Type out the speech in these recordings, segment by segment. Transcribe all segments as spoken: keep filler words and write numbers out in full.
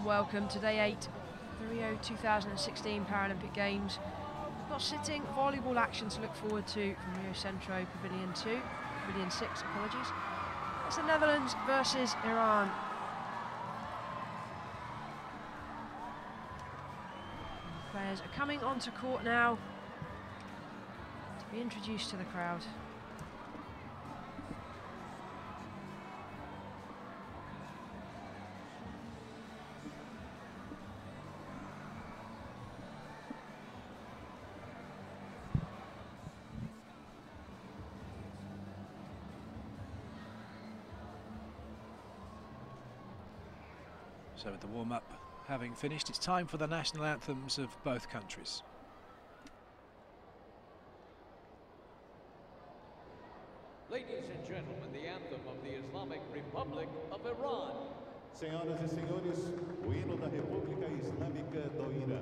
welcome to day eight of the Rio two thousand sixteen Paralympic Games. We've got sitting volleyball action to look forward to from Rio Centro Pavilion two, Pavilion six, apologies. That's the Netherlands versus Iran. And the players are coming onto court now to be introduced to the crowd. So with the warm-up having finished, it's time for the national anthems of both countries. Ladies and gentlemen, the anthem of the Islamic Republic of Iran. Senhoras e senhores, o hino da República Islâmica do Irã.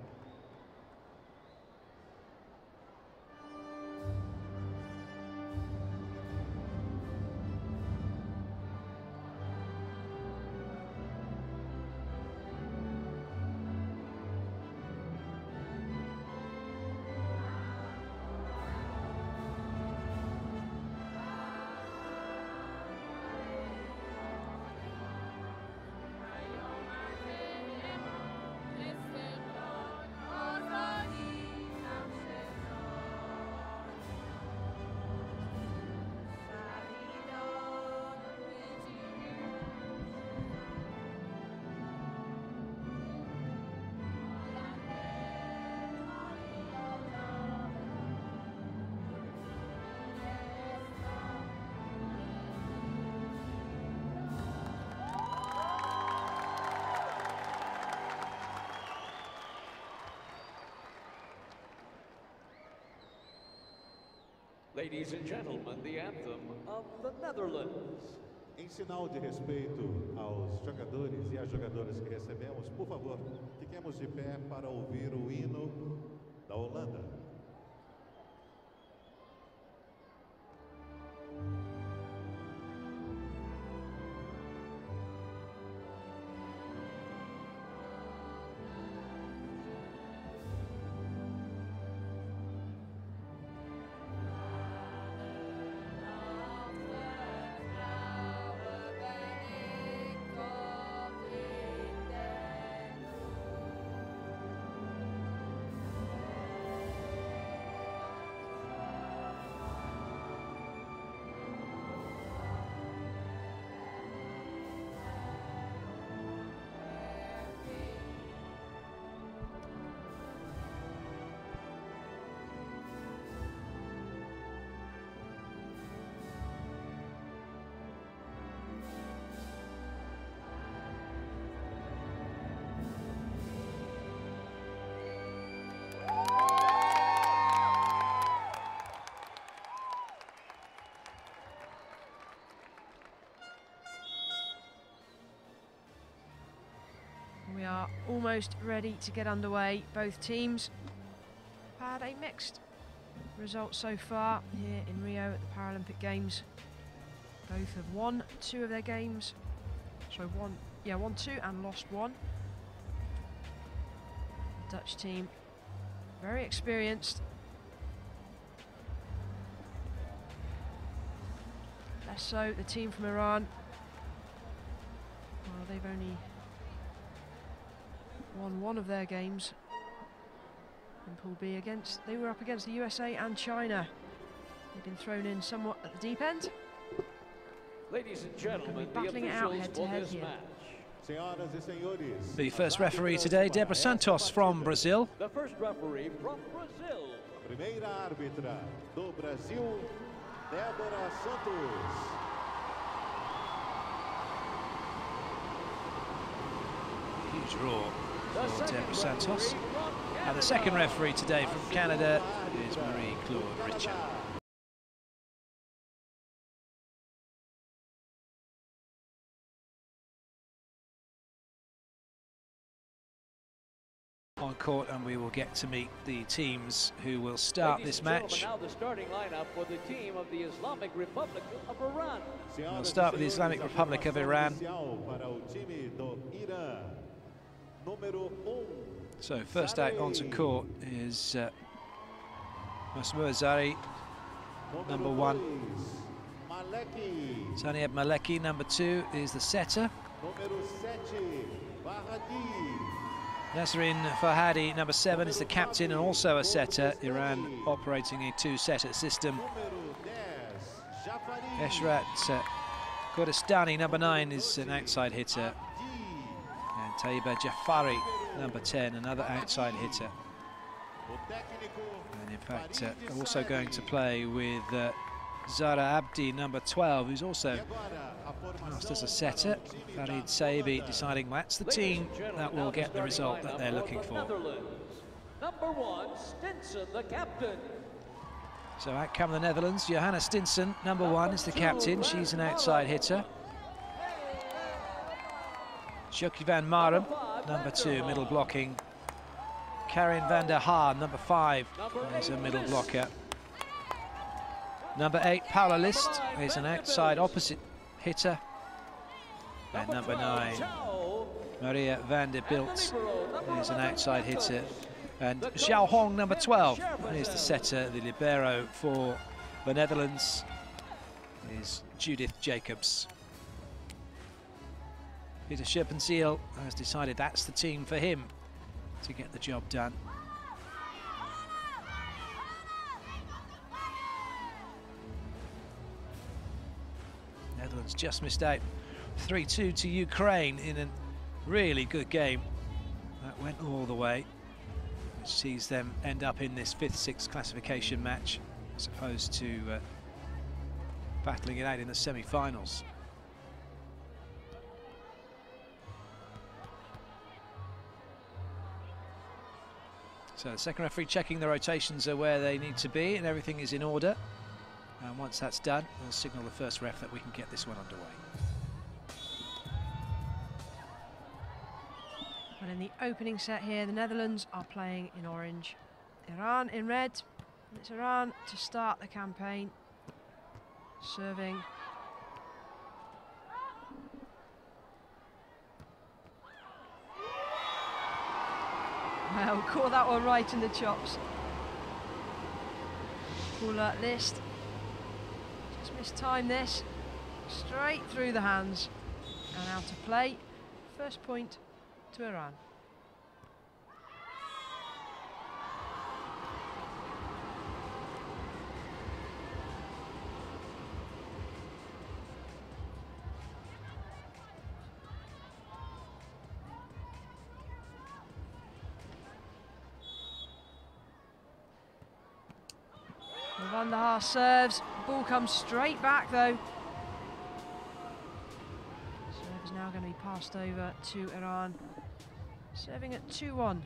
Ladies and gentlemen, the anthem of the Netherlands. Em sinal de respeito aos jogadores e às jogadoras que recebemos, por favor, fiquemos de pé para ouvir o hino da Holanda. We are almost ready to get underway. Both teams have had a mixed result so far here in Rio at the Paralympic Games. Both have won two of their games. So one, yeah, won two and lost one. The Dutch team, very experienced. Less so the team from Iran. Well, they've only won one of their games in Pool B against, they were up against the U S A and China. They've been thrown in somewhat at the deep end. Ladies and gentlemen, the battling it out officials head to for head this here. match. Senhoras e senhores, The first referee today, Débora Santos from Brazil. The first referee from Brazil. a primeira árbitra do Brasil, Débora Santos. Huge roar The for second Débora Santos. referee from And the second referee today from Canada is Marie-Claude Richard. On court, and we will get to meet the teams who will start Ladies this and match. Now the starting lineup for the team of the Islamic Republic of Iran. We'll start with the Islamic Republic of Iran. Para o time do Irã. número um. So first out onto court is uh, Masmoud Zari, number one. Maleki. Zaniab Maleki, number two, is the setter. Número sete, Farhadi. Nasrin Farhadi, number seven, is the captain and also a setter. Iran operating a two-setter system. Número dez, Jafari. Eshrat uh, Kurdistani, number nine, is an outside hitter. And Taiba Jafari, number ten, another outside hitter. And in fact, uh, also going to play with uh, Zara Abdi, number twelve, who's also cast as a setter. Farid Saibi deciding that's the team that will get the result that they're looking for. Number one, Stinson, the captain. So out come the Netherlands. Johanna Stinson, number one, is the captain. She's an outside hitter. Sjoki van Marum, number two, middle blocking. Karin van der Haar, number five, is a middle blocker. Number eight, Paula List, is an outside opposite hitter. And number nine, Maria van der Bilt, is an outside hitter. And Xiao Hong, number twelve, is the setter. The libero for the Netherlands is Judith Jacobs. Peter Scherpenzeel has decided that's the team for him to get the job done. Netherlands just missed out three two to Ukraine in a really good game. That went all the way, which sees them end up in this fifth sixth classification match as opposed to uh, battling it out in the semi-finals. So the second referee checking the rotations are where they need to be and everything is in order. And once that's done, we'll signal the first ref that we can get this one underway. Well, in the opening set here, the Netherlands are playing in orange, Iran in red. It's Iran to start the campaign, serving. Well, caught that one right in the chops. Paula List. Just mistimed this. Straight through the hands. And out of play. First point to Iran. Van der Haar serves, ball comes straight back though. Serve is now going to be passed over to Iran, serving at two one.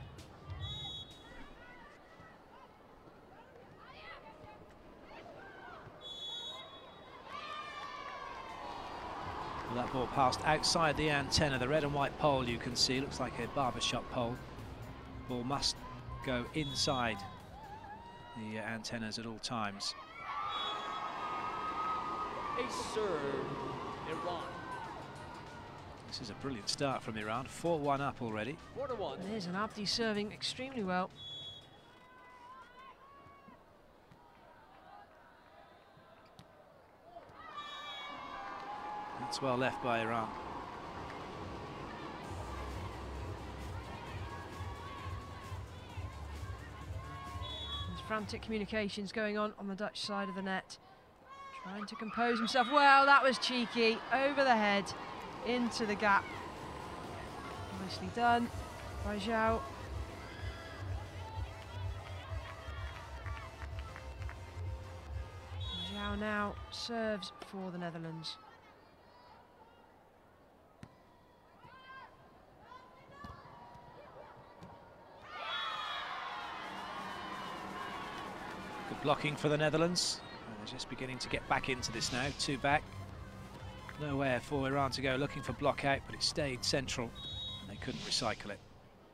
Well, that ball passed outside the antenna, the red and white pole you can see, looks like a barbershop pole. Ball must go inside the uh, antennas at all times. A serve, Iran. This is a brilliant start from Iran, four one up already. Four to one. It is, and Abdi serving extremely well. That's well left by Iran. Frantic communications going on on the Dutch side of the net. Trying to compose himself. Well, that was cheeky. Over the head, into the gap. Nicely done by Zhao. Zhao now serves for the Netherlands. Good blocking for the Netherlands. And they're just beginning to get back into this now. Two back. Nowhere for Iran to go looking for block out, but it stayed central and they couldn't recycle it.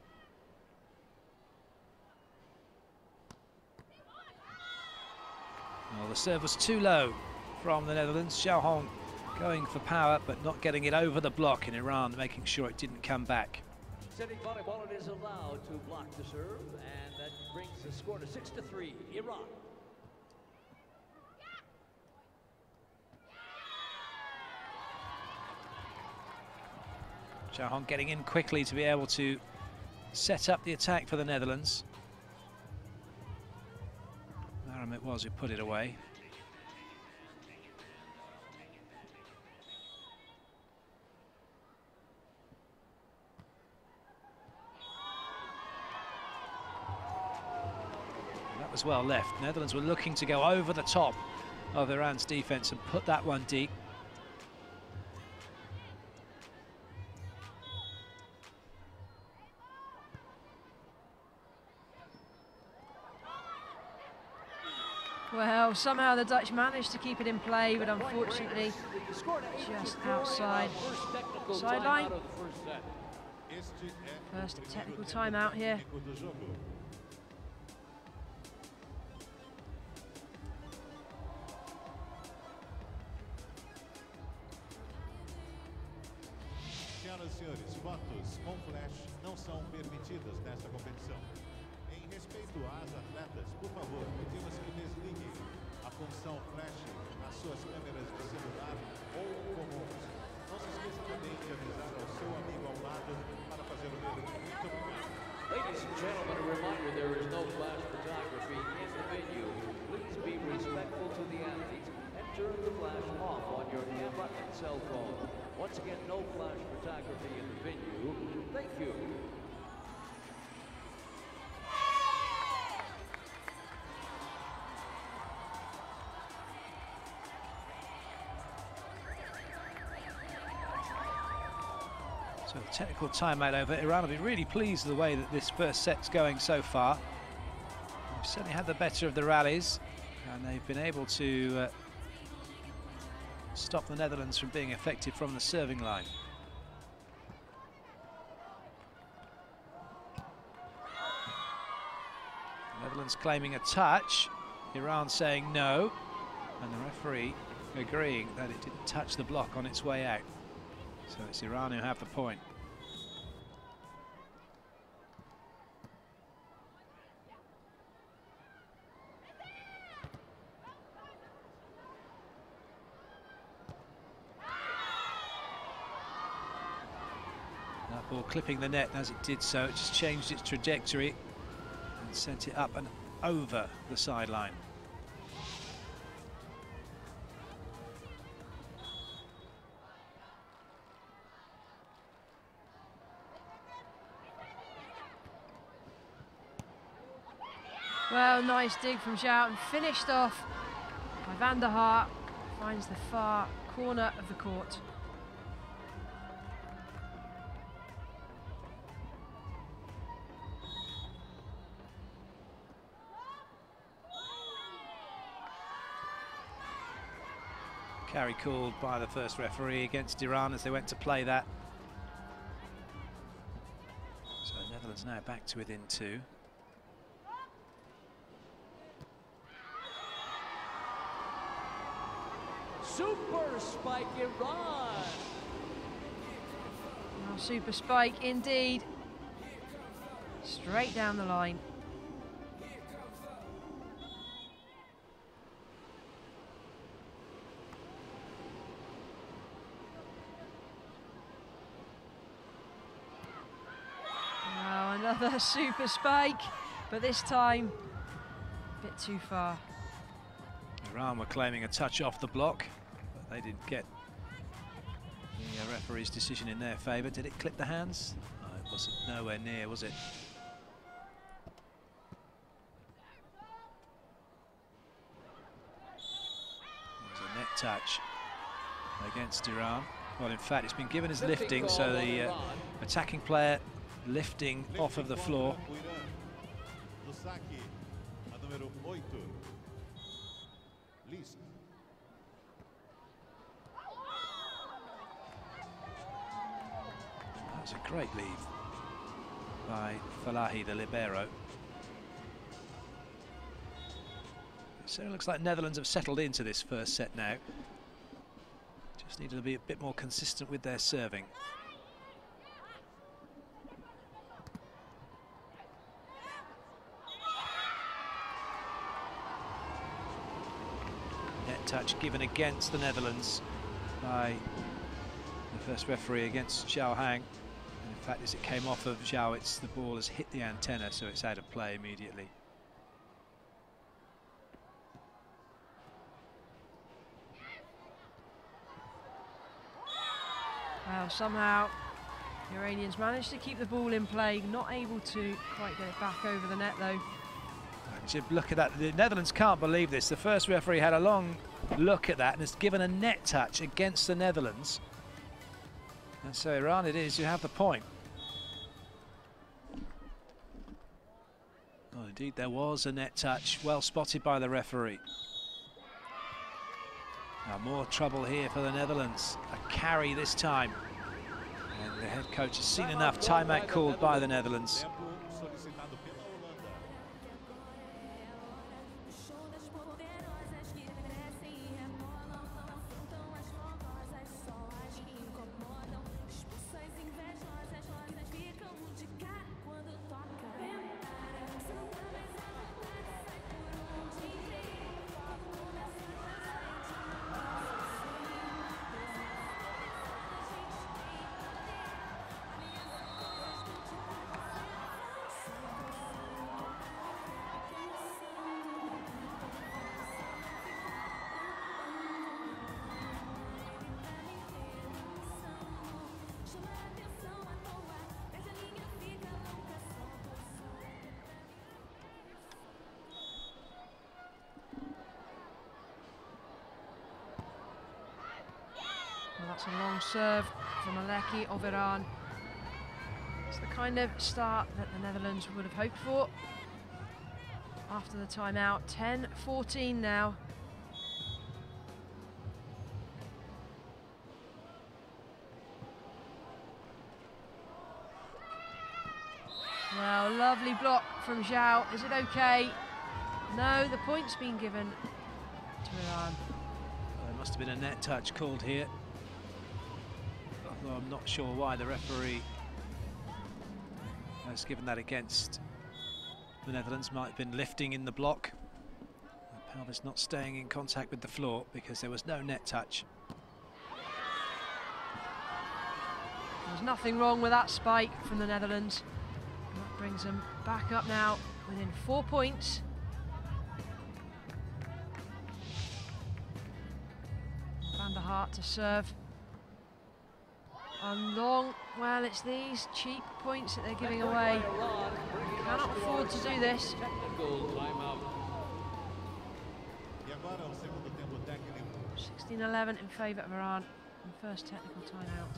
Well, the serve was too low from the Netherlands. Xiao Hong going for power, but not getting it over the block in Iran, making sure it didn't come back. Sitting volleyball, it is allowed to block the serve, and that brings the score to six to three, Iran. Xiao Hong getting in quickly to be able to set up the attack for the Netherlands. Aram it was who put it away. That was well left. Netherlands were looking to go over the top of Iran's defense and put that one deep. Well, somehow the Dutch managed to keep it in play, but unfortunately just outside sideline. First technical timeout here. Senhoras e senhores, fotos com flash não são permitidas nesta competição. Em respeito às atletas, por favor, pedimos que desliguem a função flash nas suas câmeras de celular ou comuns. Não se esqueça também de avisar ao seu amigo ao lado para fazer o mesmo. Muito obrigado. Ladies and gentlemen, a reminder, there is no flash photography in the venue. Please be respectful to the athletes and turn the flash off on your camera and cell phone. Once again, no flash photography in the venue. Thank you. So the technical timeout over. Iran will be really pleased with the way that this first set's going so far. They've certainly had the better of the rallies, and they've been able to uh, stop the Netherlands from being effective from the serving line. Netherlands claiming a touch, Iran saying no, and the referee agreeing that it didn't touch the block on its way out. So it's Iran who have the point. That ball clipping the net as it did so, it just changed its trajectory and sent it up and over the sideline. Well, nice dig from Zhao and finished off by Van der Haar. Finds the far corner of the court. Carry called by the first referee against Iran as they went to play that. So Netherlands now back to within two. Super spike, Iran. Oh, super spike indeed. Straight down the line. Now another super spike, but this time a bit too far. Iran were claiming a touch off the block, but they didn't get the uh, referee's decision in their favour. Did it clip the hands? No, it wasn't nowhere near, was it? It was a net touch against Iran. Well, in fact, it's been given as lifting, so the uh, attacking player lifting off of the floor. No saque, a número oito. List. That's a great lead by Falahi, the libero. It certainly looks like Netherlands have settled into this first set now. Just needed to be a bit more consistent with their serving. touch given against the Netherlands by the first referee against Zhao Hang. And in fact, as it came off of Zhao, it's the ball has hit the antenna, so it's out of play immediately. Well, somehow the Iranians managed to keep the ball in play, not able to quite get it back over the net though. Look at that, the Netherlands can't believe this. The first referee had a long look at that and has given a net touch against the Netherlands. And so Iran it is, you have the point. Well, indeed there was a net touch, well spotted by the referee. Now more trouble here for the Netherlands, a carry this time. And the head coach has seen enough, timeout called by the Netherlands. Well, that's a long serve from Aleki of Iran. It's the kind of start that the Netherlands would have hoped for after the timeout. ten fourteen now. Well, lovely block from Zhao. Is it okay? No, the point's been given to Iran. Well, there must have been a net touch called here. Although I'm not sure why the referee has given that against the Netherlands. Might have been lifting in the block. The pelvis not staying in contact with the floor because there was no net touch. There's nothing wrong with that spike from the Netherlands. And that brings them back up now within four points. Van der Hart to serve. And long, well, it's these cheap points that they're giving away. They cannot afford to do this. sixteen eleven in favour of Iran in first technical timeout.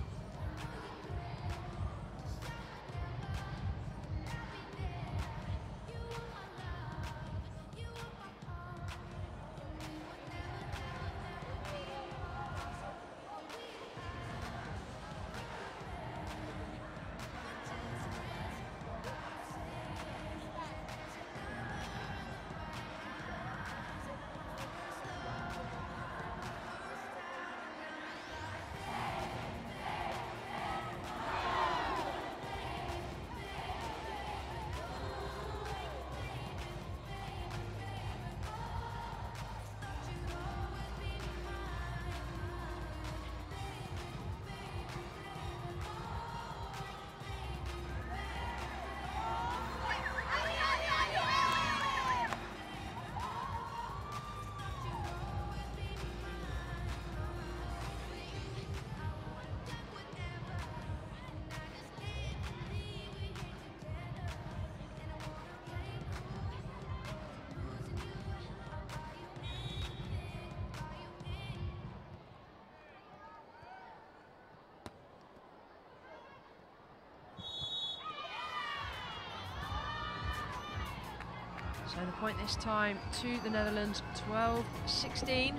So the point this time to the Netherlands, twelve sixteen.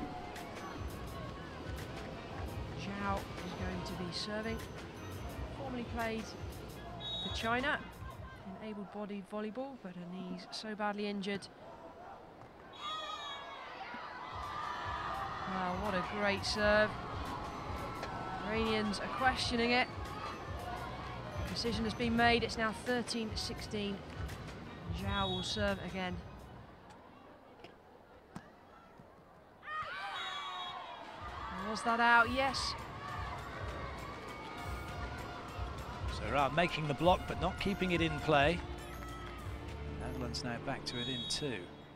Zhao is going to be serving. Formerly played for China in able-bodied volleyball, but her knee's so badly injured. Wow, what a great serve. Iranians are questioning it. The decision has been made, it's now thirteen sixteen. Zhao will serve again. Was that out? Yes. So Iran making the block but not keeping it in play. The Netherlands now back to within two.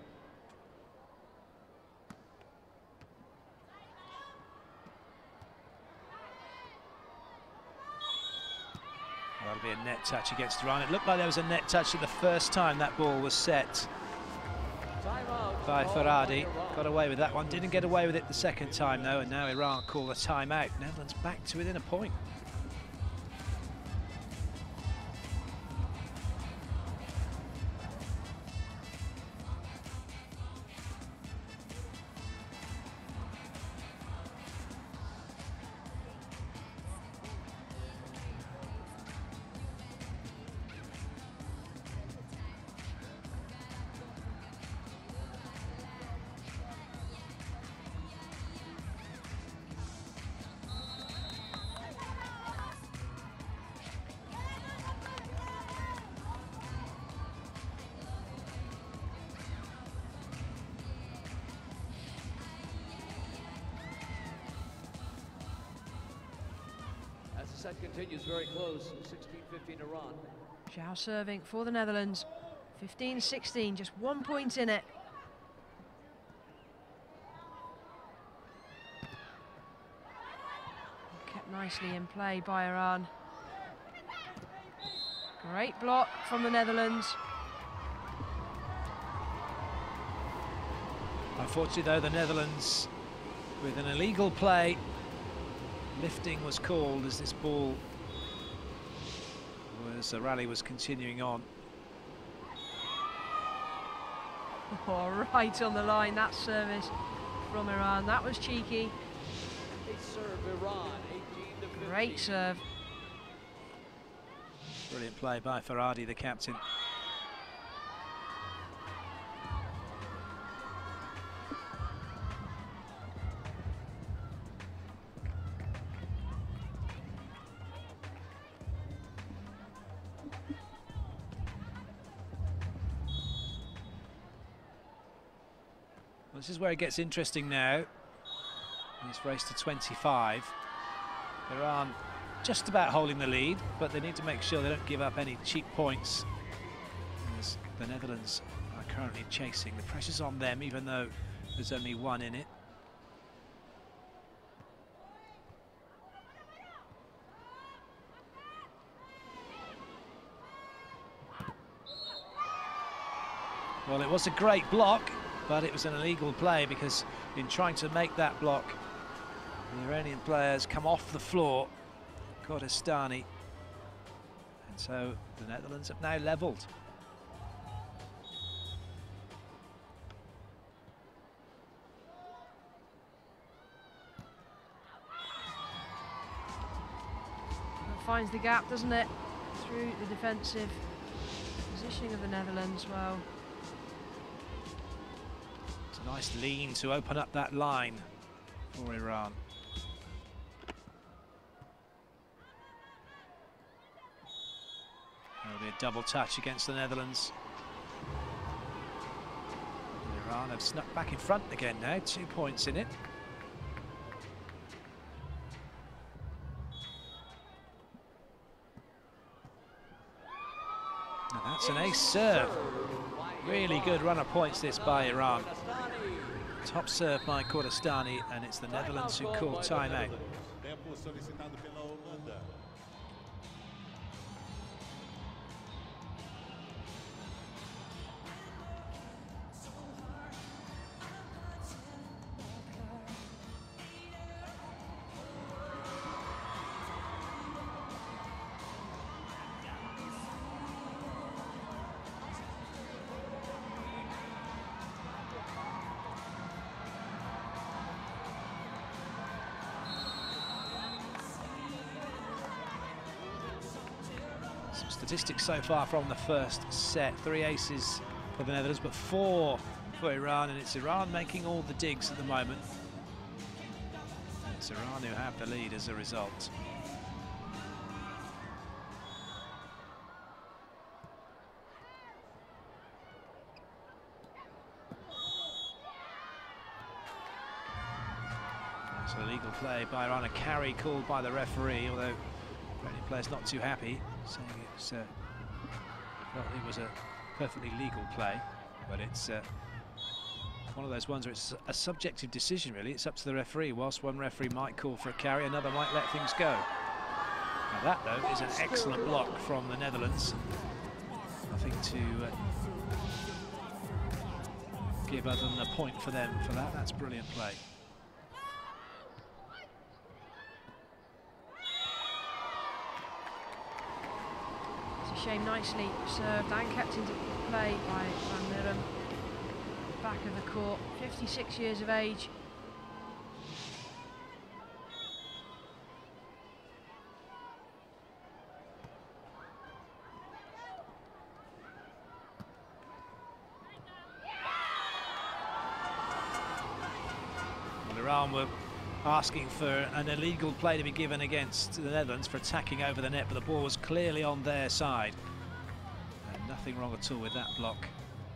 That'll be a net touch against Iran. It looked like there was a net touch at the first time that ball was set by Farhadi. Got away with that one. Didn't get away with it the second time though, and now Iran call a timeout. Netherlands back to within a point. Set continues very close, sixteen fifteen Iran. Zhao serving for the Netherlands. fifteen sixteen, just one point in it. Kept nicely in play by Iran. Great block from the Netherlands. Unfortunately though, the Netherlands with an illegal play. Lifting was called as this ball was, the rally was continuing on. Oh, right on the line, that service from Iran. That was cheeky. They serve Iran, eighteen to fifteen. Great serve. Brilliant play by Farhadi, the captain. This is where it gets interesting now. This race to twenty-five. Iran just about holding the lead, but they need to make sure they don't give up any cheap points, as the Netherlands are currently chasing. The pressure's on them, even though there's only one in it. Well, it was a great block, but it was an illegal play because in trying to make that block, the Iranian players come off the floor, Kordestani, and so the Netherlands have now levelled. That finds the gap, doesn't it? Through the defensive positioning of the Netherlands. Well, it's a nice lean to open up that line for Iran. There'll be a double touch against the Netherlands. Iran have snuck back in front again now, two points in it. And that's an ace serve. Really good run of points this by Iran. Top serve by Kordestani, and it's the Netherlands who call timeout. Statistics so far from the first set: three aces for the Netherlands, but four for Iran, and it's Iran making all the digs at the moment. It's Iran who have the lead as a result. So illegal play by Iran, a carry called by the referee, although the player's not too happy, saying it's, uh, well, it was a perfectly legal play, but it's uh, one of those ones where it's a subjective decision, really. It's up to the referee. Whilst one referee might call for a carry, another might let things go. Now that, though, is an excellent block from the Netherlands. Nothing to uh, give other than a point for them for that. That's brilliant play. It's a shame, nicely served and kept into play by Van Lirum. Back of the court, fifty-six years of age. Iran were asking for an illegal play to be given against the Netherlands for attacking over the net, but the ball was clearly on their side. And nothing wrong at all with that block.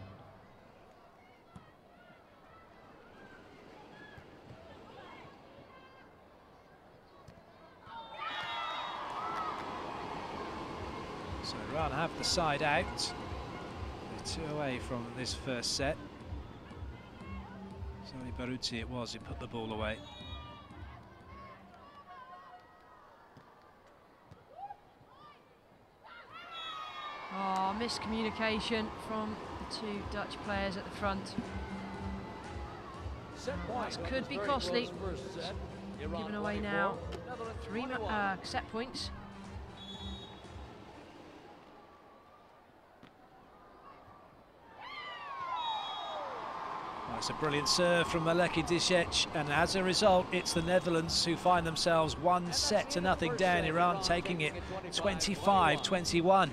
So Iran have the side out. They're two away from this first set. Sony Baruti it was who put the ball away. Oh, miscommunication from the two Dutch players at the front. That could be costly. Given away now. Three uh, set points. It's a brilliant serve from Maleki Dishech, and as a result, it's the Netherlands who find themselves one set to nothing down. Iran taking it twenty-five twenty-one.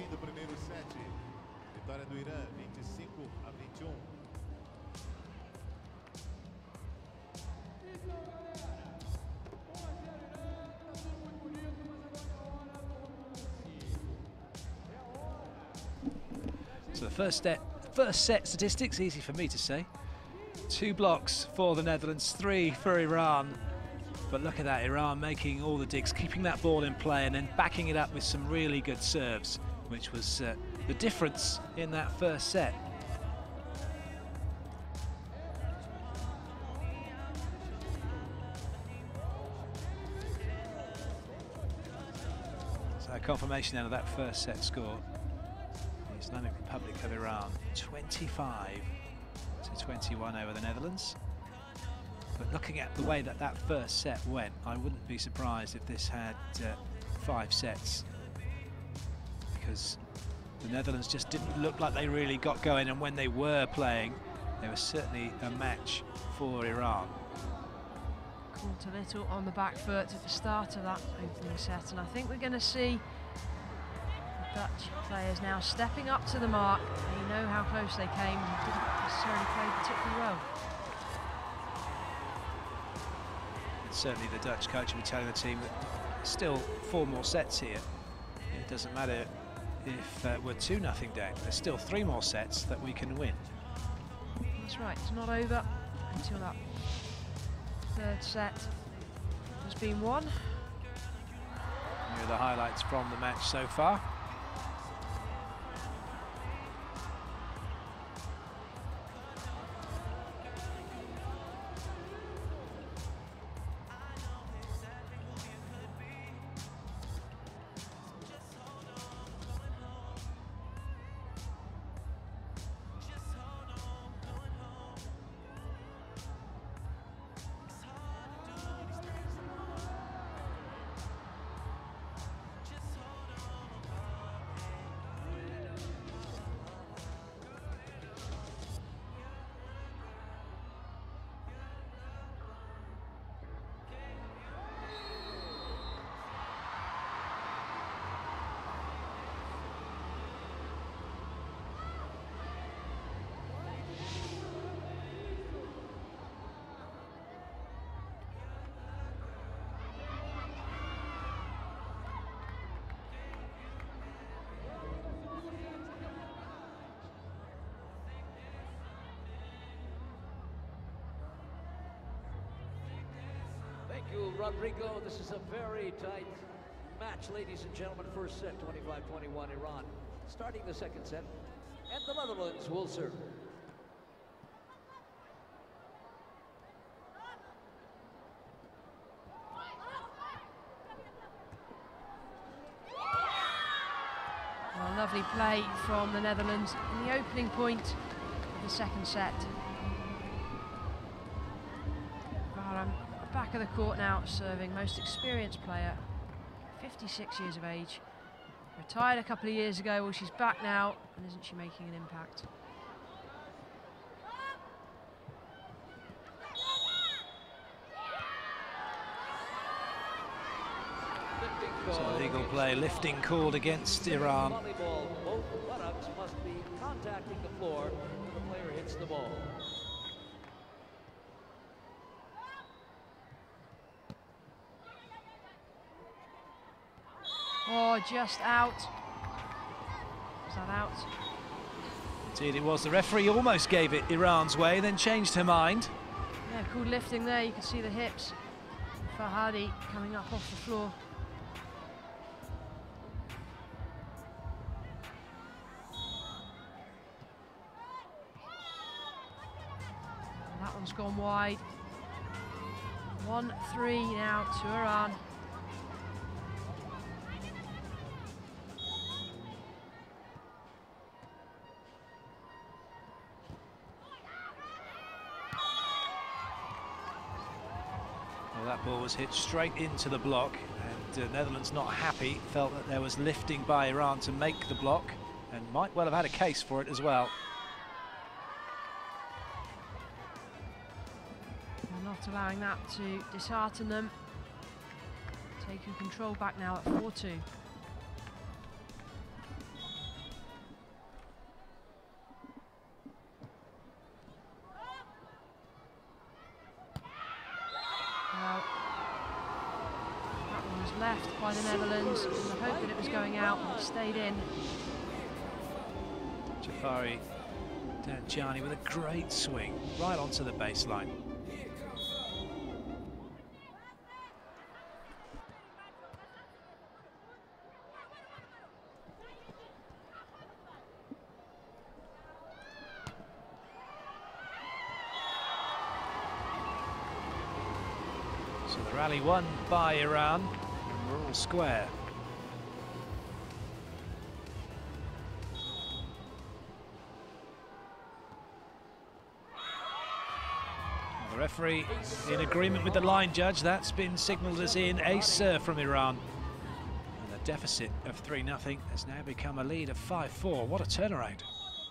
So the first set, first set statistics, easy for me to say. Two blocks for the Netherlands, three for Iran. But look at that, Iran making all the digs, keeping that ball in play and then backing it up with some really good serves, which was uh, the difference in that first set. So a confirmation then of that first set score. The Islamic Republic of Iran, twenty-five to twenty-one over the Netherlands. But looking at the way that that first set went, I wouldn't be surprised if this had uh, five sets, because the Netherlands just didn't look like they really got going, and when they were playing, they were certainly a match for Iran. Caught a little on the back foot at the start of that opening set, and I think we're going to see Dutch players now stepping up to the mark. They know how close they came and didn't necessarily play particularly well. Certainly the Dutch coach will be telling the team that there's still four more sets here. It doesn't matter if uh, we're two nothing down. There's still three more sets that we can win. That's right, it's not over until that third set has been won. Here are the highlights from the match so far. you, Rodrigo. This is a very tight match, ladies and gentlemen. First set, twenty-five twenty-one Iran. Starting the second set, and the Netherlands will serve. Well, lovely play from the Netherlands in the opening point of the second set. Bahram, back of the court now, serving, most experienced player, fifty-six years of age. Retired a couple of years ago. Well, she's back now, and isn't she making an impact? So legal play, lifting called against Iran. Volleyball, both buttocks must be contacting the floor when the player hits the ball. Oh, just out. Is that out? Indeed it was. The referee almost gave it Iran's way, then changed her mind. Yeah, cool lifting there. You can see the hips. Farhadi coming up off the floor. And that one's gone wide. one three now to Iran. Well, that ball was hit straight into the block, and uh, Netherlands not happy, felt that there was lifting by Iran to make the block, and might well have had a case for it as well. They're not allowing that to dishearten them. Taking control back now at four two. Well, that one was left by the Netherlands in the hope that it was going out, and it stayed in. Jafari Danjani with a great swing right onto the baseline. So the rally won by Iran, and we're all square. The referee in agreement with the line judge. That's been signalled as in ace serve from Iran. And the deficit of three nothing has now become a lead of five four. What a turnaround.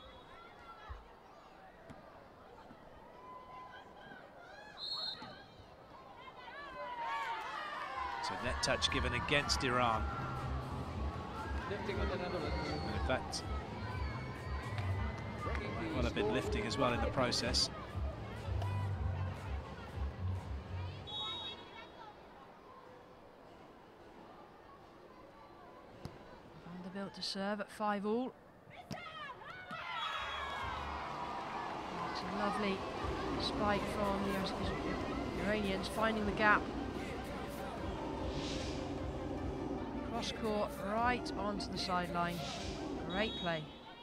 So net touch given against Iran. Lifting with the Netherlands. And in fact, might well have been lifting as well in the process. Vanderbilt to serve at five all. It's a lovely spike from the Iranians, finding the gap. Cross court right onto the sideline. Great play.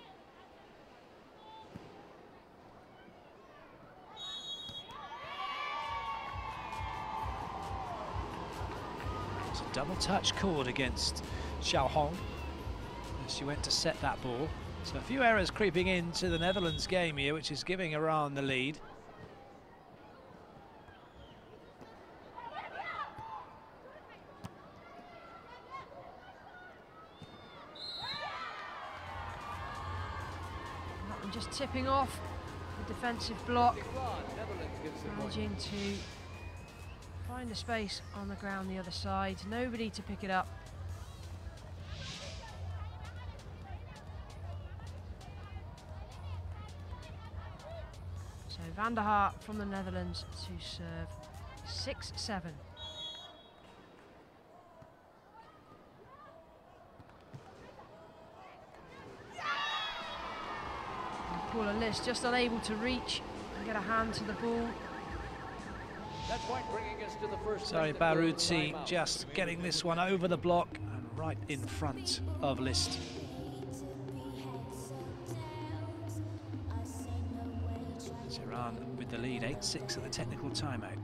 It's a double touch called against Xiao Hong as she went to set that ball. So a few errors creeping into the Netherlands game here, which is giving Iran the lead. That one just tipping off the defensive block. Iran, Netherlands gets the point. Managing to find a space on the ground the other side. Nobody to pick it up. So Van der Haar from the Netherlands to serve six seven. Paula Liss just unable to reach and get a hand to the ball. That point bringing us to the first. Sorry, Baruti just getting this one over the block and right in front of List. It's Iran with the lead, eight six at the technical timeout.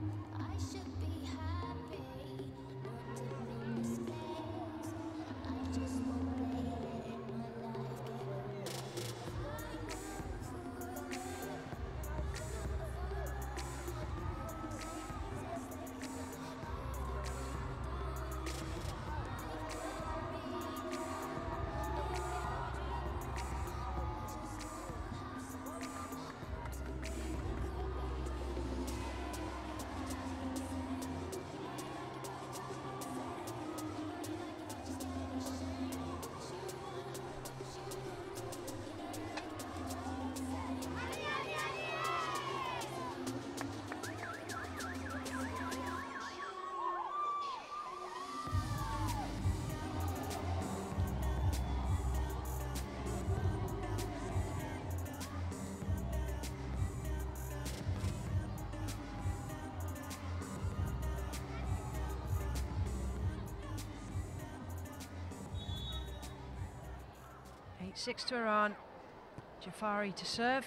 eight six to Iran. Jafari to serve.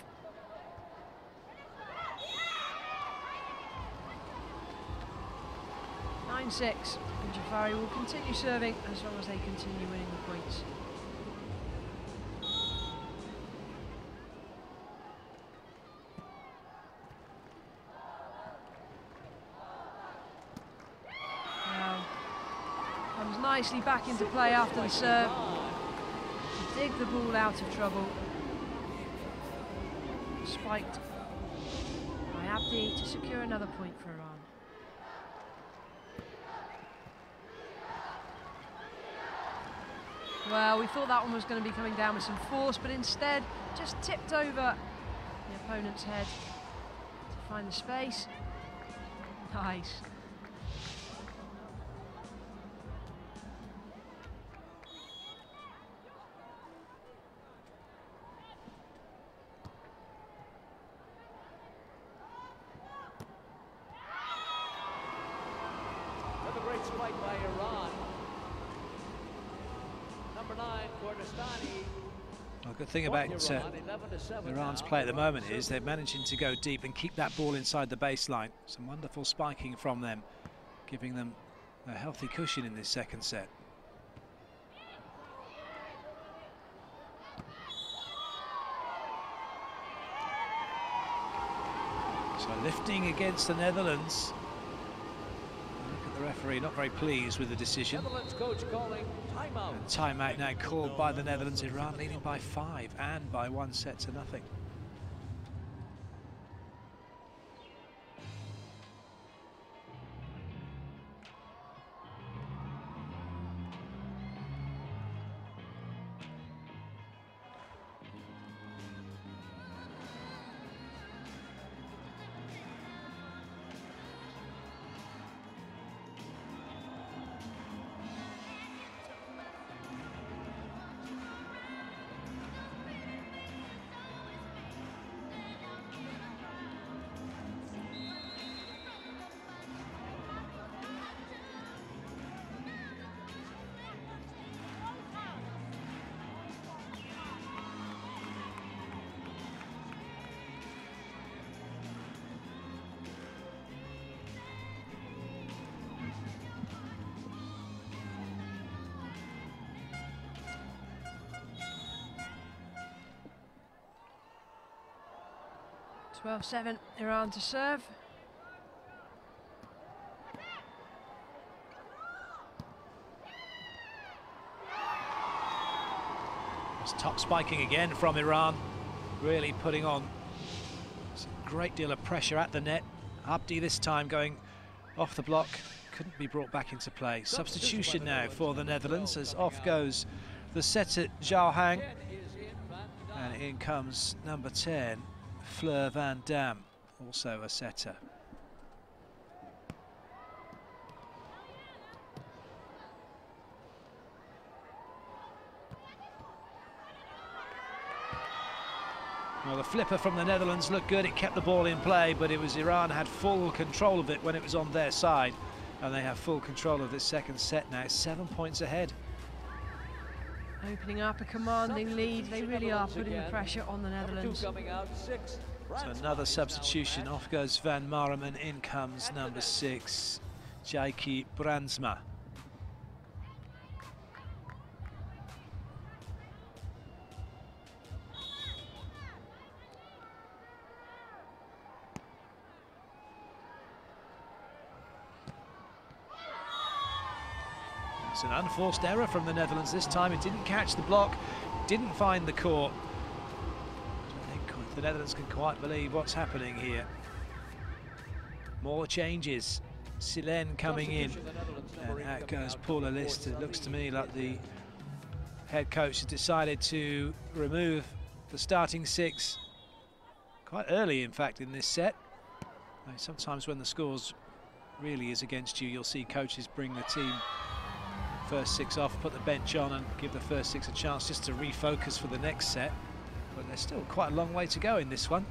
nine six. And Jafari will continue serving as long as they continue winning the points. Now, comes nicely back into play after the serve. Dig the ball out of trouble. Spiked by Abdi to secure another point for Iran. Well, we thought that one was going to be coming down with some force, but instead just tipped over the opponent's head to find the space. Nice. Spike by Iran. Number nine, Kordestani. Well, the good thing about uh, Iran's play at the moment is they're managing to go deep and keep that ball inside the baseline. Some wonderful spiking from them, giving them a healthy cushion in this second set. So lifting against the Netherlands. The referee not very pleased with the decision. Netherlands coach calling timeout. And timeout now called by the Netherlands. Iran leading by five and by one set to nothing. twelve seven, Iran to serve. It's top spiking again from Iran, really putting on a great deal of pressure at the net. Abdi this time going off the block, couldn't be brought back into play. Substitution now for the Netherlands as off goes the setter Zhao Hang, and in comes number ten. Fleur Van Dam, also a setter. Well, the flipper from the Netherlands looked good. It kept the ball in play, but it was Iran had full control of it when it was on their side. And they have full control of this second set now, seven points ahead. Opening up a commanding lead. They really are putting the pressure on the Netherlands. So another substitution. Off goes Van Maremmen. In comes number six, Jaiki Brandsma. It's an unforced error from the Netherlands this time. It didn't catch the block, didn't find the court. I think the Netherlands can quite believe what's happening here. More changes. Silen coming in, and out goes Paula List. It looks to me like the head coach has decided to remove the starting six quite early, in fact, in this set. Sometimes when the scores really is against you, you'll see coaches bring the team first six off, put the bench on and give the first six a chance just to refocus for the next set. But there's still quite a long way to go in this one.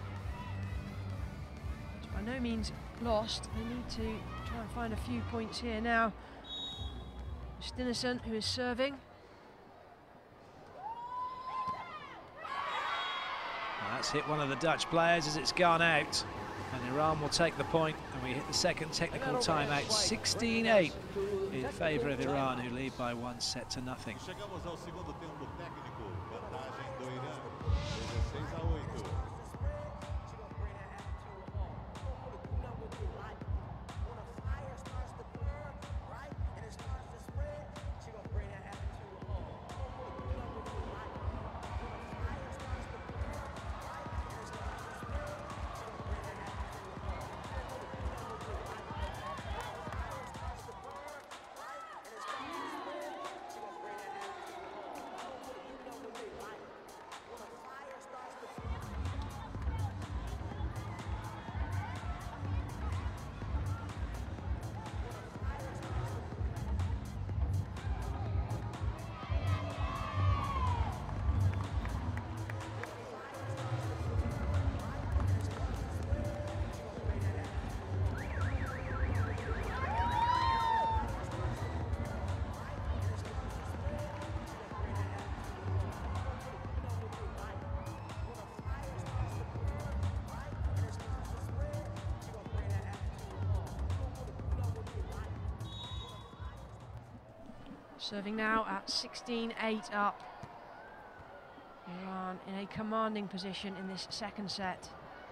It's by no means lost. They need to try and find a few points here now. Stinnesen, who is serving. Well, that's hit one of the Dutch players as it's gone out. And Iran will take the point, and we hit the second technical timeout, sixteen eight in favour of Iran, who lead by one set to nothing. Chegamos ao segundo tempo técnico, vantagem do Irã, dezesseis a oito. Serving now at sixteen eight up. Iran in a commanding position in this second set.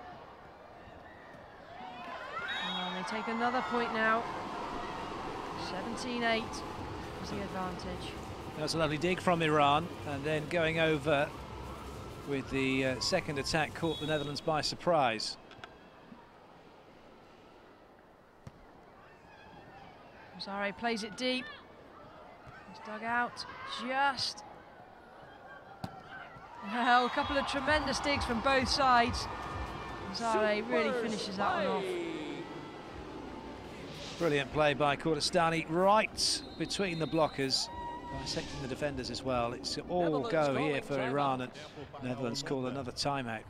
And they take another point now. seventeen eight is the advantage. That was a lovely dig from Iran, and then going over with the uh, second attack caught the Netherlands by surprise. Zare plays it deep. It's dug out just. Well, a couple of tremendous digs from both sides. Zare really finishes that one off. Brilliant play by Kouristani, right between the blockers, bisecting the defenders as well. It's all go here for Iran, and Netherlands call another timeout.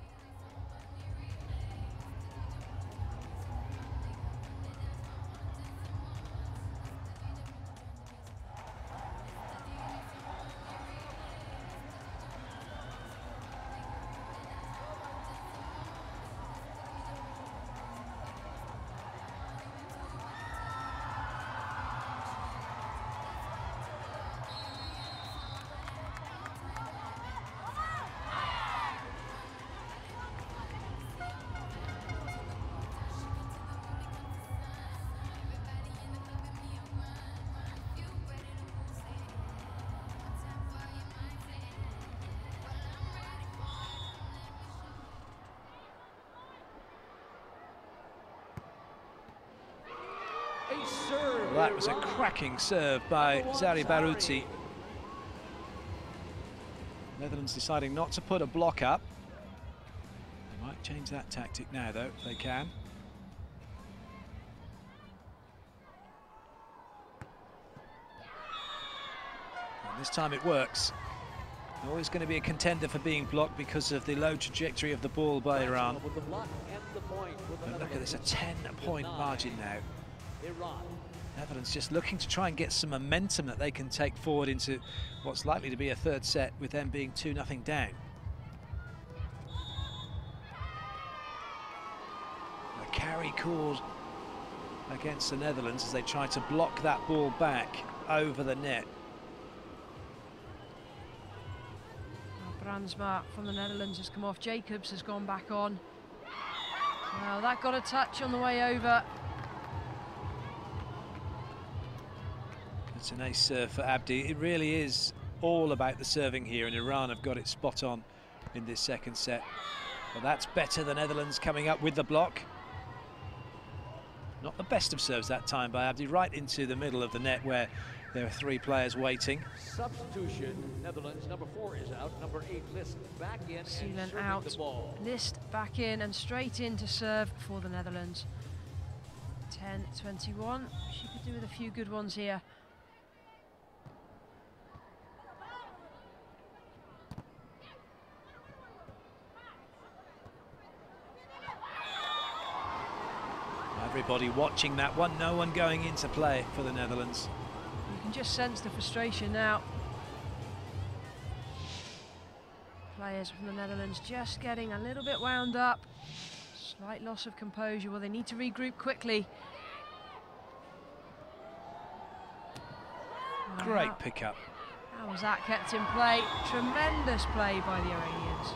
Well, that was a cracking serve by Zari Baruti. Netherlands deciding not to put a block up. They might change that tactic now, though, if they can. And this time it works. Always going to be a contender for being blocked because of the low trajectory of the ball by Iran. With the block and the point with the But look at this, a Netherlands. ten-point margin now. Iran. Netherlands just looking to try and get some momentum that they can take forward into what's likely to be a third set, with them being two nothing down. A carry called against the Netherlands as they try to block that ball back over the net. Well, Brandsma from the Netherlands has come off. Jacobs has gone back on. Well, that got a touch on the way over. It's an ace serve for Abdi. It really is all about the serving here, and Iran have got it spot on in this second set. Well, that's better. The Netherlands coming up with the block. Not the best of serves that time by Abdi, right into the middle of the net where there are three players waiting. Substitution. Netherlands. Number four is out. Number eight, List back in and Sealand serving out. the ball. List back in and straight in to serve for the Netherlands. ten twenty-one. She could do with a few good ones here. Everybody watching that one, no one going into play for the Netherlands. You can just sense the frustration now. Players from the Netherlands just getting a little bit wound up. Slight loss of composure. Well, they need to regroup quickly. Well, Great how- pickup. How was that kept in play? Tremendous play by the Iranians.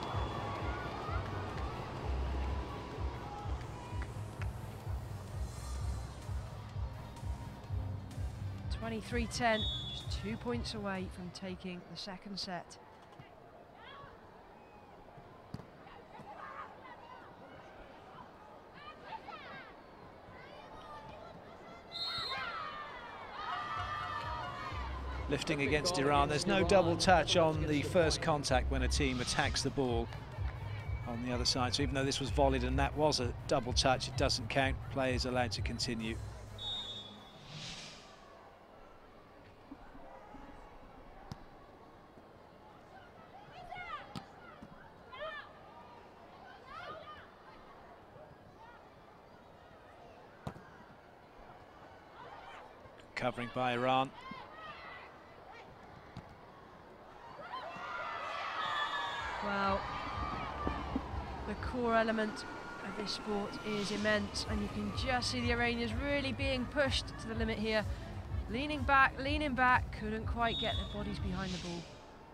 twenty-three ten, just two points away from taking the second set. Lifting against Iran. There's no double touch on the first contact when a team attacks the ball on the other side. So even though this was volleyed and that was a double touch, it doesn't count. Play is allowed to continue. Covering by Iran. Well, the core element of this sport is immense, and you can just see the Iranians really being pushed to the limit here. Leaning back, leaning back, couldn't quite get their bodies behind the ball.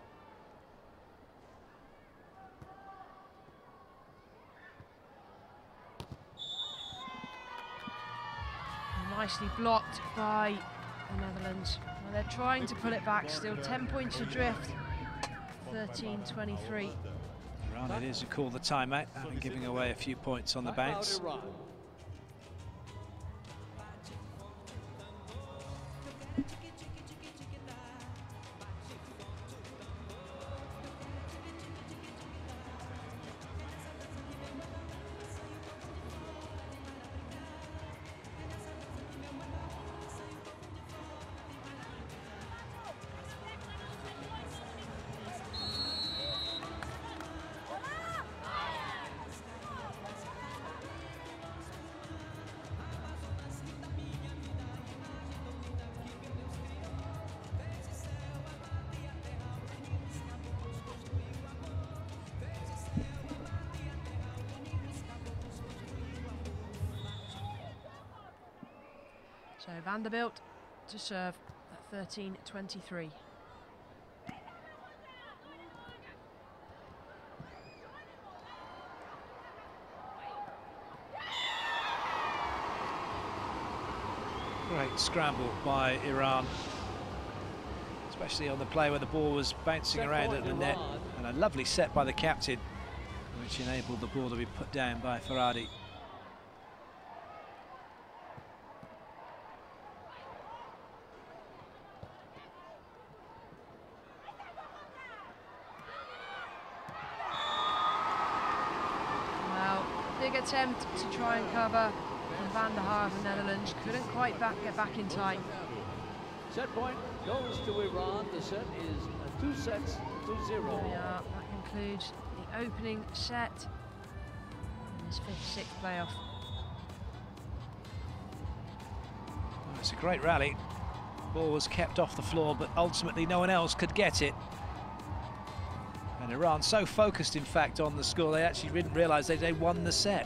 Nicely blocked by the Netherlands. Well, they're trying to pull it back still, ten points adrift, thirteen twenty-three. Iran it is who call the timeout, having giving away a few points on the bounce. Timeout, Iran. So Vanderbilt to serve at thirteen twenty-three. Great scramble by Iran, especially on the play where the ball was bouncing Set around point, at the net, Iran. and a lovely set by the captain, which enabled the ball to be put down by Farhadi. Well, big attempt to try and cover from Van der Haar of the Netherlands. Couldn't quite back, get back in time. Set point goes to Iran. The set is uh, two sets to zero. There we are. That concludes the opening set in this fifth sixth playoff. Well, it's a great rally. Ball was kept off the floor, but ultimately no one else could get it. And Iran so focused, in fact, on the score, they actually didn't realise they, they won the set.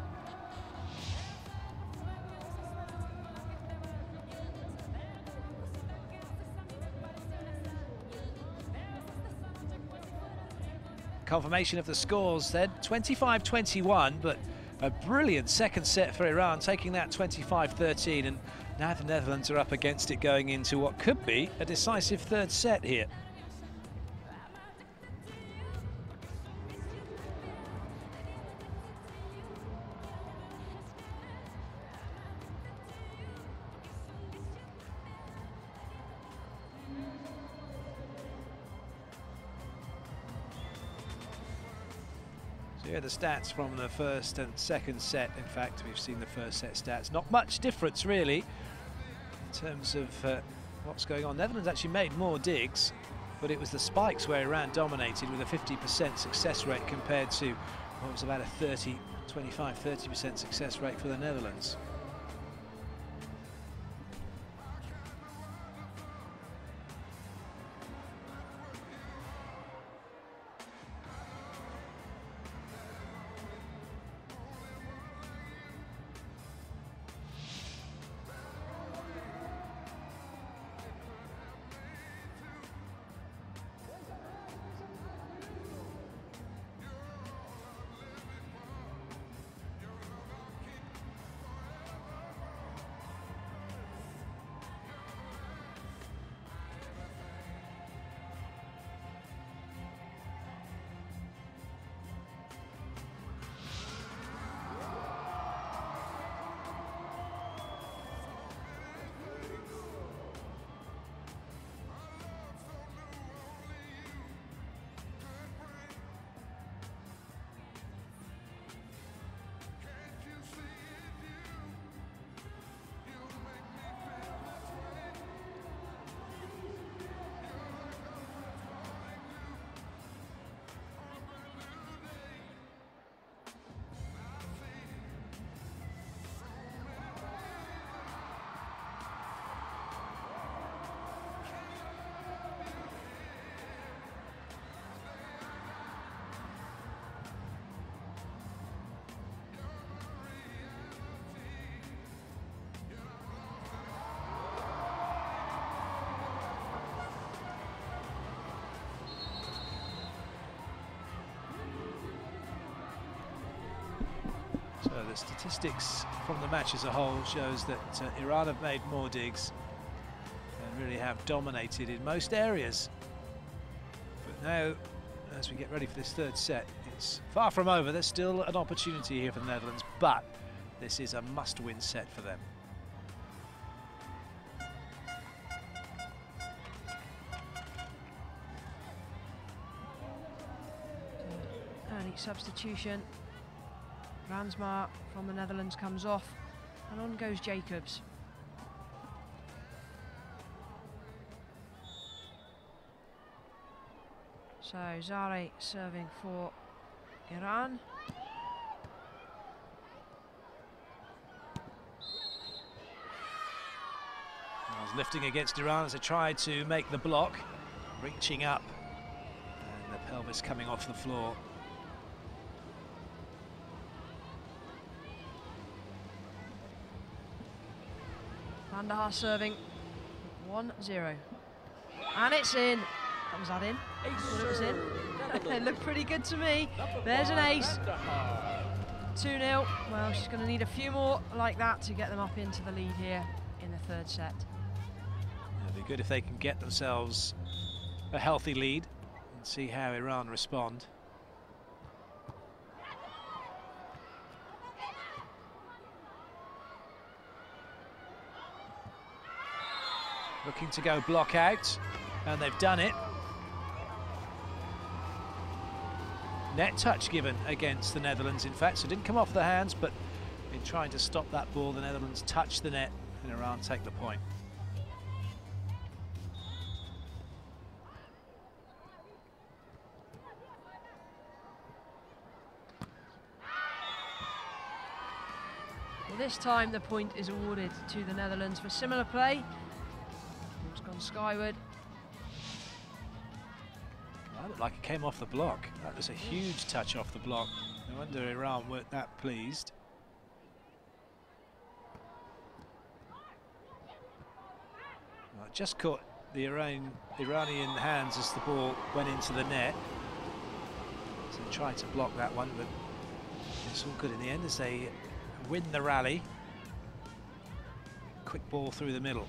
Confirmation of the scores then, twenty-five twenty-one, but a brilliant second set for Iran, taking that twenty-five thirteen, and now the Netherlands are up against it going into what could be a decisive third set here. Here are the stats from the first and second set. In fact, we've seen the first set stats. Not much difference, really, in terms of uh, what's going on. Netherlands actually made more digs, but it was the spikes where Iran dominated with a fifty percent success rate compared to what was about a thirty, twenty-five, thirty percent success rate for the Netherlands. So the statistics from the match as a whole shows that uh, Iran have made more digs and really have dominated in most areas. But now, as we get ready for this third set, it's far from over. There's still an opportunity here for the Netherlands, but this is a must-win set for them. Early substitution. Ransma from the Netherlands comes off, and on goes Jacobs. So Zare serving for Iran. I was lifting against Iran as they tried to make the block, reaching up, and the pelvis coming off the floor. Van der Haar serving one zero. And it's in. That was that in? I thought it was in. It looked pretty good to me. There's an ace. two nil. Well, she's going to need a few more like that to get them up into the lead here in the third set. It'll be good if they can get themselves a healthy lead and see how Iran respond. Looking to go block out, and they've done it. Net touch given against the Netherlands, in fact, so it didn't come off the hands, but in trying to stop that ball, the Netherlands touched the net, and Iran take the point. Well, this time the point is awarded to the Netherlands for similar play. It's gone skyward. That looked like it came off the block. That was a huge touch off the block. No wonder Iran weren't that pleased. Well, it just caught the Iran, Iranian hands as the ball went into the net. So they tried to block that one, but it's all good in the end as they win the rally. Quick ball through the middle.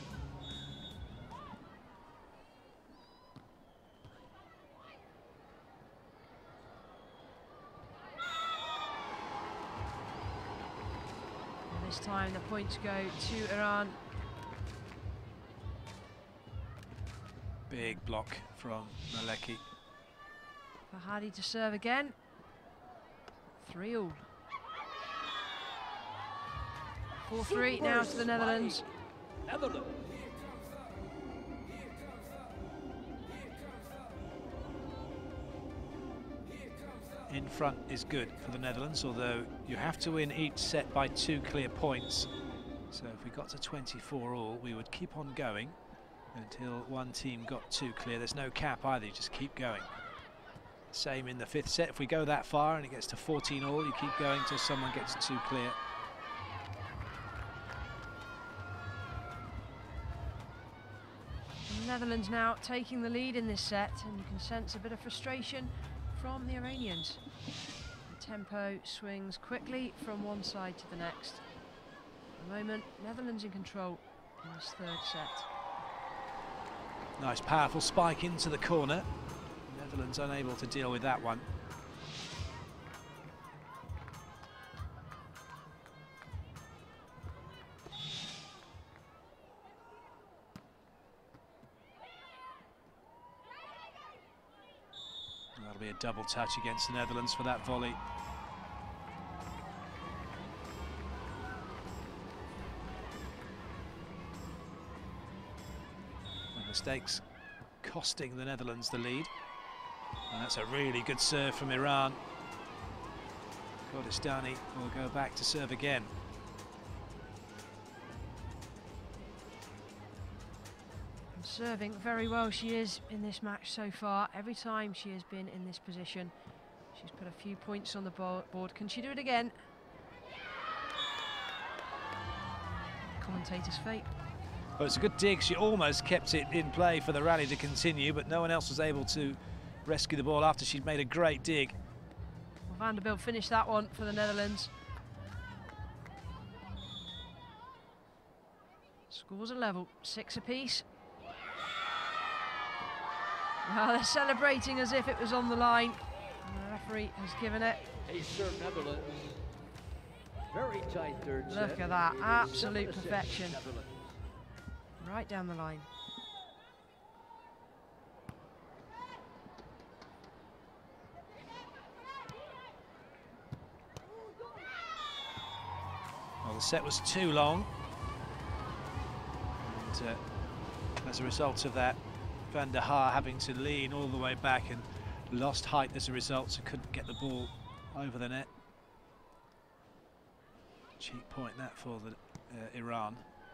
And this time the points go to Iran. Big block from Maleki. Fahadi to serve again. Three all. four three now to the Netherlands. Netherlands. In front is good for the Netherlands, although you have to win each set by two clear points. So if we got to twenty-four all, we would keep on going until one team got two clear. There's no cap either, you just keep going. Same in the fifth set. If we go that far and it gets to fourteen all, you keep going till someone gets two clear. The Netherlands now taking the lead in this set, and you can sense a bit of frustration from the Iranians. The tempo swings quickly from one side to the next. At the moment, Netherlands in control in this third set. Nice powerful spike into the corner. Netherlands unable to deal with that one. That'll be a double touch against the Netherlands for that volley. The mistakes costing the Netherlands the lead. And that's a really good serve from Iran. Kordestani will go back to serve again. And serving very well she is in this match so far. Every time she has been in this position, she's put a few points on the board. Can she do it again? Commentator's fate. Well, it's a good dig. She almost kept it in play for the rally to continue, but no one else was able to rescue the ball after she'd made a great dig. Well, Vanderbilt finished that one for the Netherlands. Scores are level, six apiece. Well, they're celebrating as if it was on the line. And the referee has given it. A serve Netherlands. Very tight third set. Look at that, absolute perfection. Right down the line. Well, the set was too long. And uh, as a result of that, Van der Haar having to lean all the way back and lost height as a result, so couldn't get the ball over the net. Cheap point that for the uh, Iran.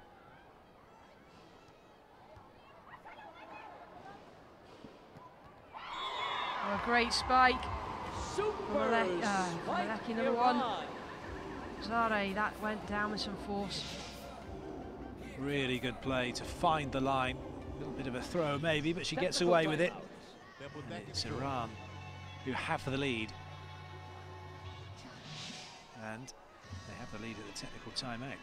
Oh, a great spike. Super Maleki, uh, spike Maleki number one. Iran. Zare, that went down with some force. Really good play to find the line. A little bit of a throw maybe, but she gets Technical away with it. timeout. And it's Iran who have the lead. And they have the lead at the technical timeout.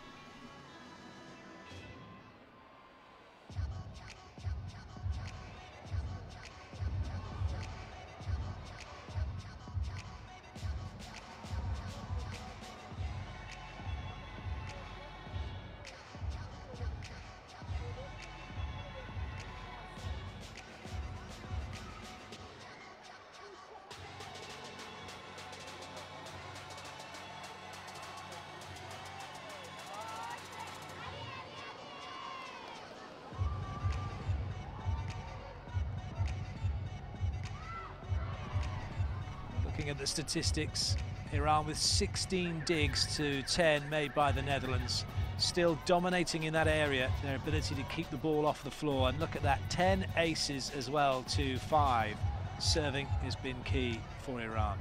Looking at the statistics, Iran with sixteen digs to ten made by the Netherlands. Still dominating in that area, their ability to keep the ball off the floor. And look at that, ten aces as well to five. Serving has been key for Iran.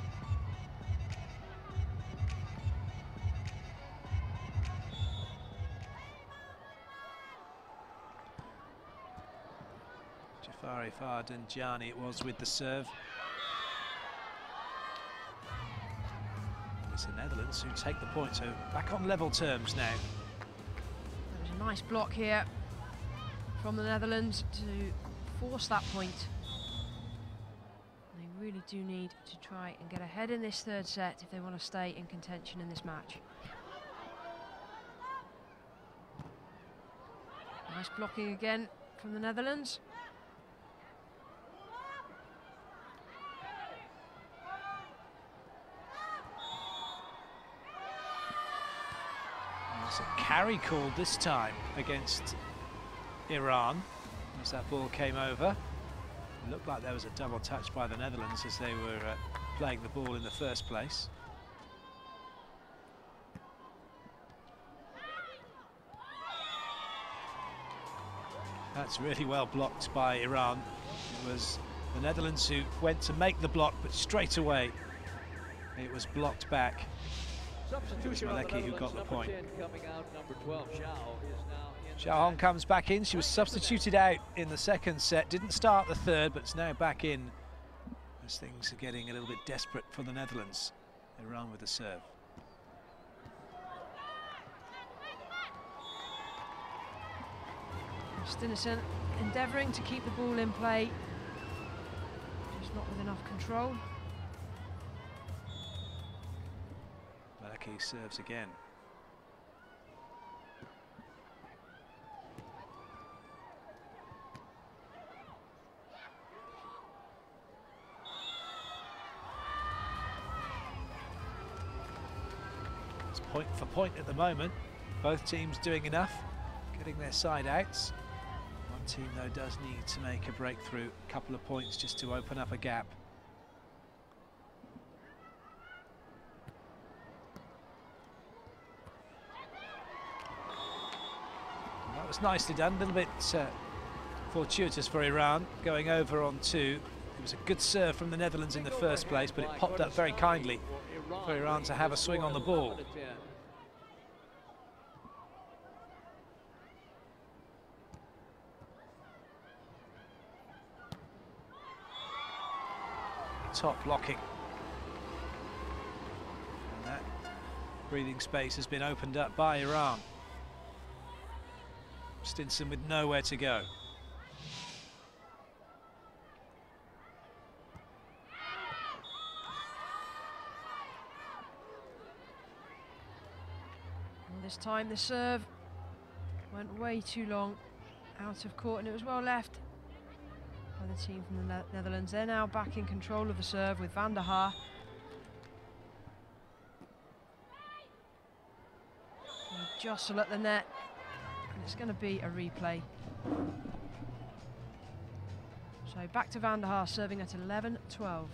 Jafari Fardanjani it was with the serve. It's the Netherlands who take the point, so back on level terms now. There's a nice block here from the Netherlands to force that point. They really do need to try and get ahead in this third set if they want to stay in contention in this match. Nice blocking again from the Netherlands. There's a carry called this time against Iran as that ball came over. It looked like there was a double touch by the Netherlands as they were uh, playing the ball in the first place. That's really well blocked by Iran. It was the Netherlands who went to make the block, but straight away it was blocked back. Substitution Maleki who got the point. Coming out, number twelve, Zhao, is now in Xiao Hong comes back in. She was substituted out in the second set. Didn't start the third, but is now back in as things are getting a little bit desperate for the Netherlands. Iran with the serve. Stinnerson endeavouring to keep the ball in play, just not with enough control. Maleki serves again. It's point for point at the moment. Both teams doing enough, getting their side outs. One team though does need to make a breakthrough, a couple of points just to open up a gap. That was nicely done, a little bit uh, fortuitous for Iran, going over on two. It was a good serve from the Netherlands in the first place, but it popped up very kindly for Iran to have a swing on the ball. Top blocking. And that breathing space has been opened up by Iran. Stinson with nowhere to go. And this time the serve went way too long out of court, and it was well left by the team from the ne Netherlands. They're now back in control of the serve with Van der Haar. They jostle at the net, and it's going to be a replay. So back to Van der Haar, serving at eleven twelve.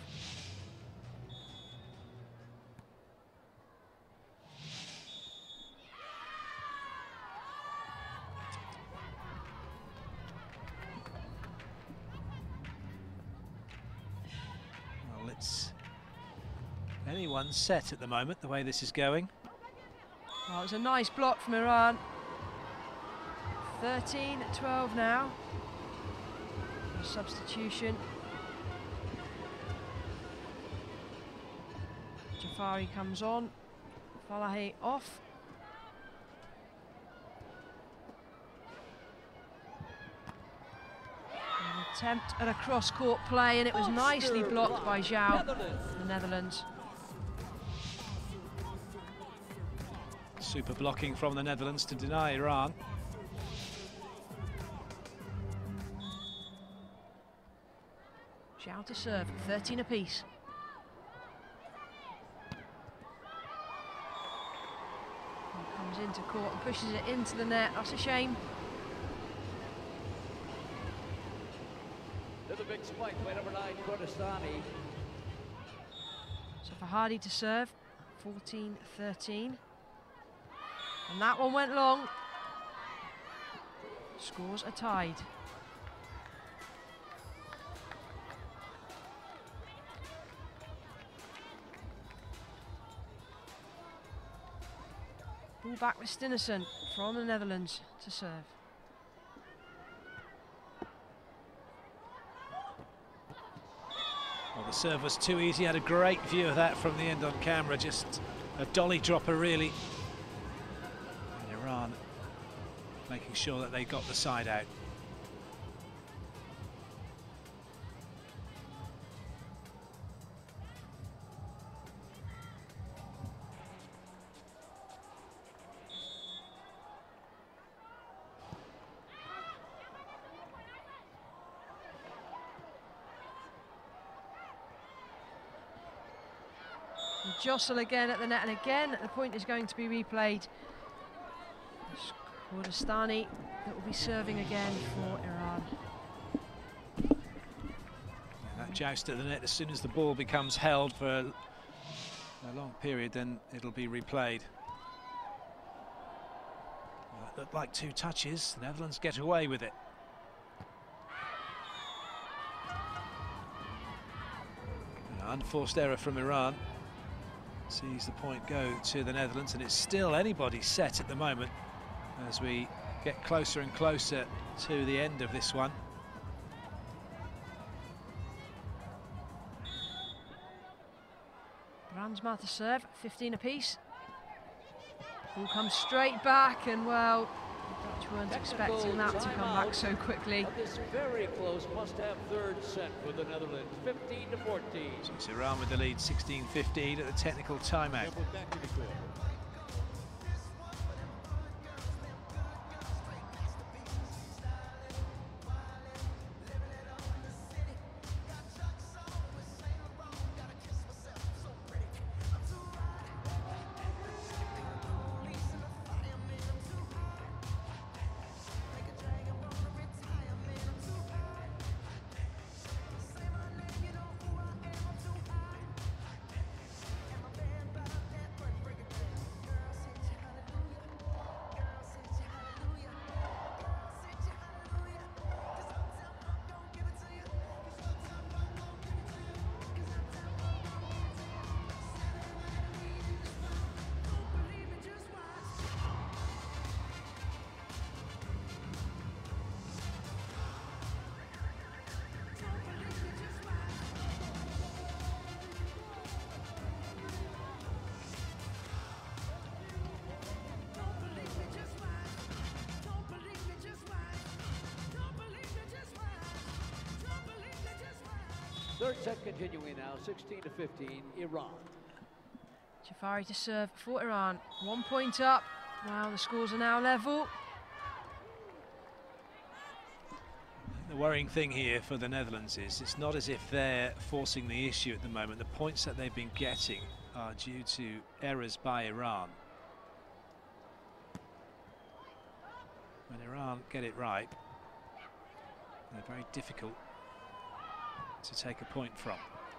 Well, it's anyone's set at the moment, the way this is going. Well, it was a nice block from Iran. thirteen twelve now. A substitution. Jafari comes on. Falahi off. An attempt at a cross-court play, and it was nicely blocked by Zhao, the Netherlands. Super blocking from the Netherlands to deny Iran. Zhao to serve, thirteen apiece. He comes into court and pushes it into the net. That's a shame. There's a big spike by number nine, Kordestani. So for Hardy to serve, fourteen thirteen. And that one went long. Scores are tied. Ball back with Stinnerson from the Netherlands to serve. Well, the serve was too easy. Had a great view of that from the end on camera. Just a dolly dropper, really. And Iran making sure that they got the side out. Jostle again at the net, and again the point is going to be replayed. Kordestani that will be serving again for Iran. Yeah, that joust at the net, as soon as the ball becomes held for a, a long period, then it'll be replayed. Well, it looked like two touches. The Netherlands get away with it. An unforced error from Iran. Sees the point go to the Netherlands, and it's still anybody's set at the moment as we get closer and closer to the end of this one. Brandsma to serve, fifteen apiece. Ball comes straight back, and well, the Dutch weren't expecting that to come back so quickly. This very close must-have third set for the Netherlands, fifteen to fourteen. So it's Iran with the lead, sixteen fifteen at the technical timeout. Tempo técnico. Third set continuing now, sixteen to fifteen, Iran. Jafari to serve for Iran. One point up. Wow, the scores are now level. The worrying thing here for the Netherlands is it's not as if they're forcing the issue at the moment. The points that they've been getting are due to errors by Iran. When Iran get it right, they're very difficult to take a point from.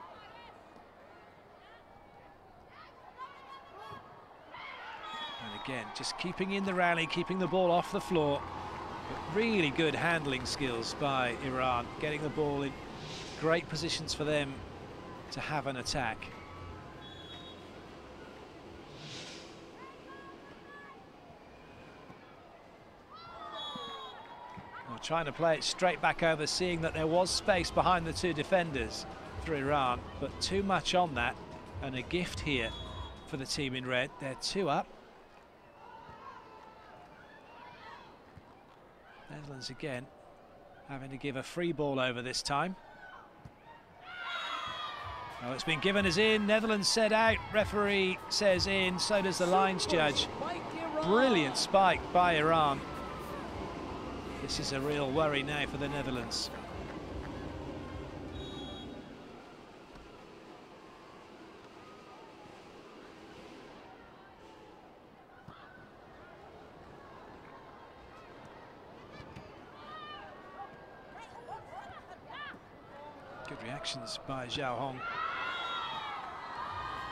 And again, just keeping in the rally, keeping the ball off the floor. But really good handling skills by Iran, getting the ball in great positions for them to have an attack. Well, trying to play it straight back over, seeing that there was space behind the two defenders for Iran, but too much on that, and a gift here for the team in red. They're two up. Netherlands again having to give a free ball over this time. Oh, it's been given as in. Netherlands said out. Referee says in. So does the lines judge. Brilliant spike by Iran. This is a real worry now for the Netherlands. Good reactions by Zhao Hong.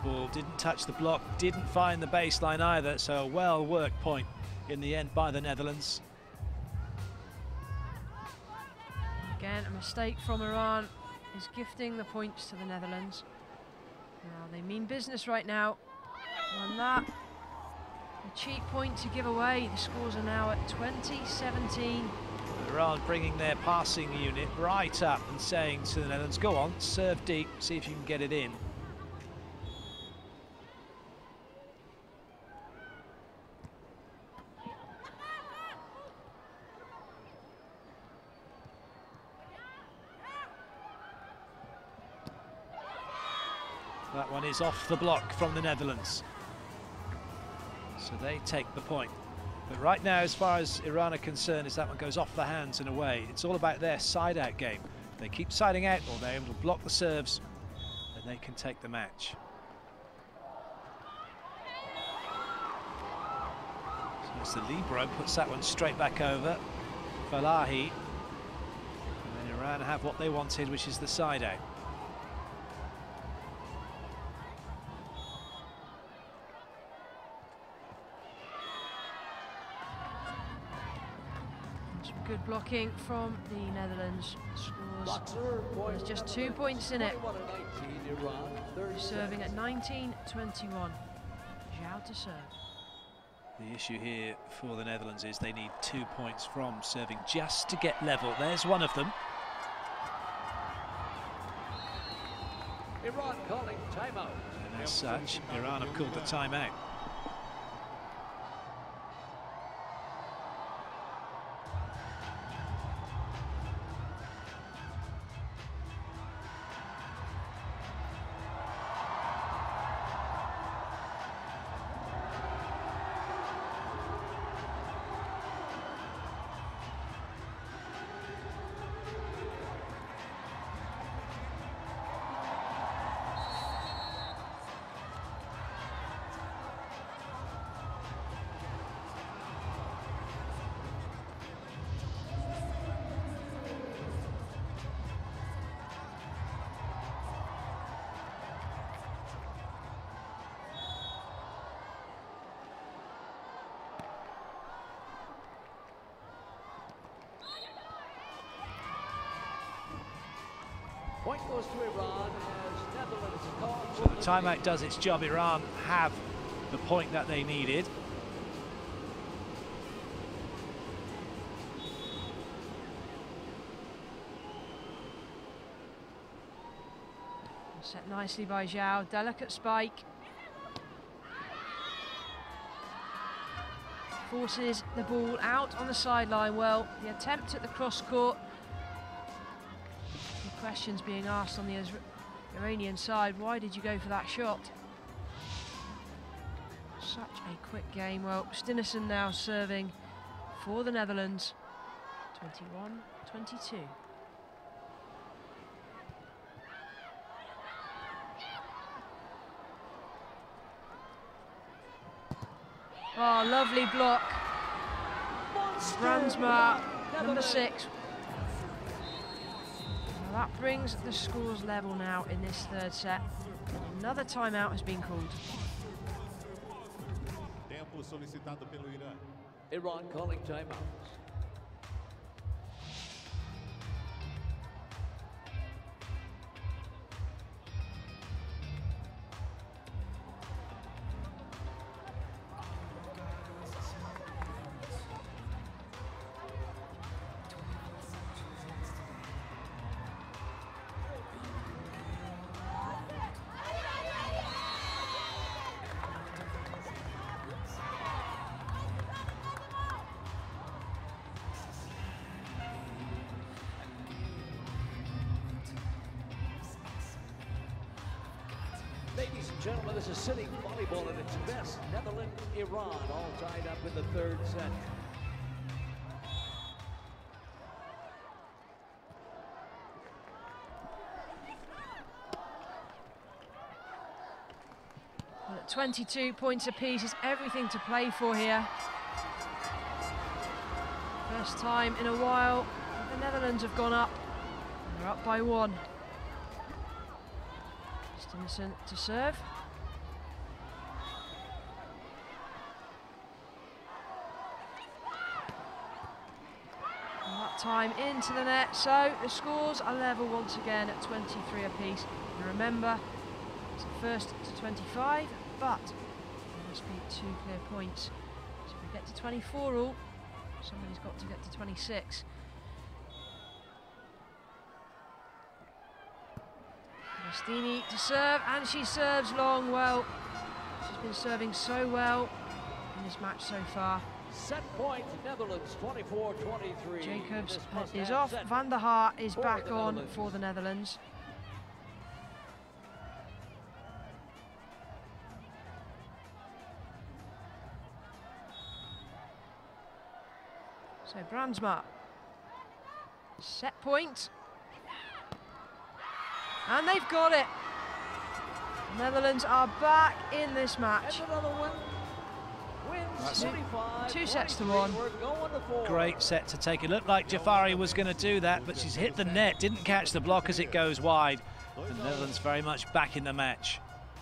ball, didn't touch the block, didn't find the baseline either, so a well-worked point in the end by the Netherlands. Again, a mistake from Iran is gifting the points to the Netherlands. Now, they mean business right now. And that, a cheap point to give away. The scores are now at twenty seventeen. Iran bringing their passing unit right up and saying to the Netherlands, go on, serve deep, see if you can get it in. That one is off the block from the Netherlands. So they take the point. But right now, as far as Iran are concerned, is that one goes off the hands and away. It's all about their side-out game. They keep siding out, or they're able to block the serves, and they can take the match. So it's the libero, puts that one straight back over. Falahi. And then Iran have what they wanted, which is the side-out. Good blocking from the Netherlands. Scores. There's just two points in it. Serving at nineteen twenty-one. Zhao to serve. The issue here for the Netherlands is they need two points from serving just to get level. There's one of them. Iran calling timeout. And as such, Iran have called the timeout. Point goes to Iran as Netherlands call. So the timeout does its job. Iran have the point that they needed. Set nicely by Zhao. Delicate spike. Forces the ball out on the sideline. Well, the attempt at the cross court. Questions being asked on the Iranian side. Why did you go for that shot? Such a quick game. Well, Stinnerson now serving for the Netherlands. twenty-one twenty-two. Oh, lovely block. Brandsma, number six. That brings the scores level now in this third set. Another timeout has been called. Tempo solicitado pelo Irã. Iran calling timeout. Ladies and gentlemen, this is sitting volleyball at its best. Netherlands, Iran, all tied up in the third set. Well, at twenty-two points apiece, is everything to play for here. First time in a while, the Netherlands have gone up. They're up by one. Stinnerson to serve. time into the net. So the scores are level once again at twenty-three apiece. And remember, it's the first to twenty-five, but there must be two clear points. So if we get to twenty-four all, somebody's got to get to twenty-six. Agostini to serve, and she serves long. Well, she's been serving so well in this match so far. Set point, Netherlands twenty-four twenty-three. Jacobs is off. Van der Haar is back on for the Netherlands. So Brandsma, set point, and they've got it. Netherlands are back in this match. And another one wins twenty-five, two sets to one. We're going to four. Great set to take. It looked like Jafari was going to do that, but she's hit the net, didn't catch the block as it goes wide. The Netherlands very much back in the match.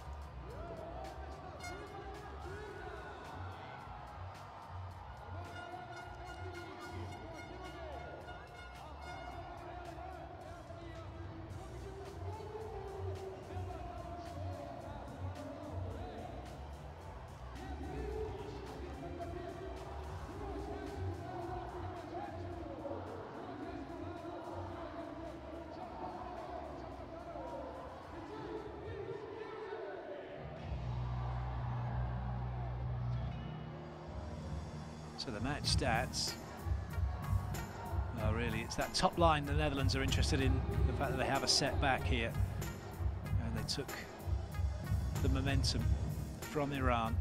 So the match stats, oh really, it's that top line the Netherlands are interested in, the fact that they have a set back here. And they took the momentum from Iran.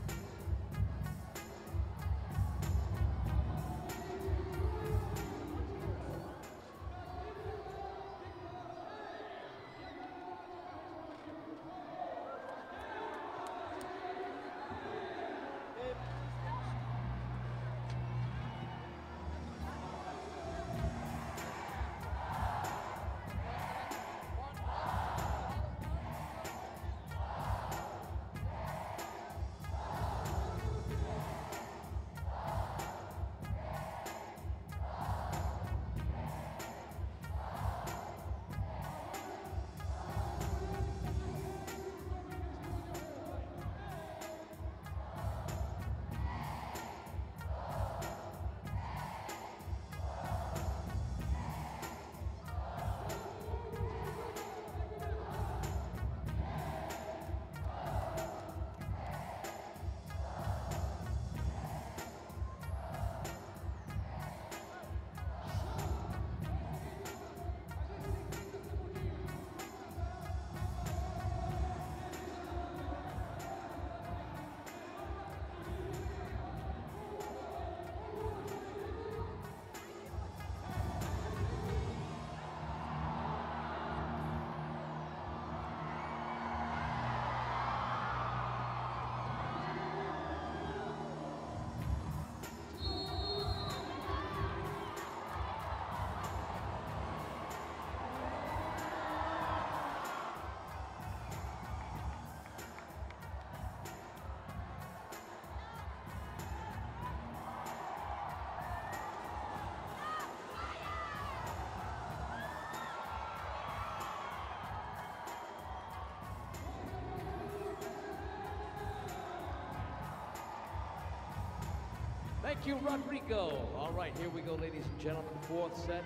Thank you, Rodrigo. All right, here we go, ladies and gentlemen. Fourth set.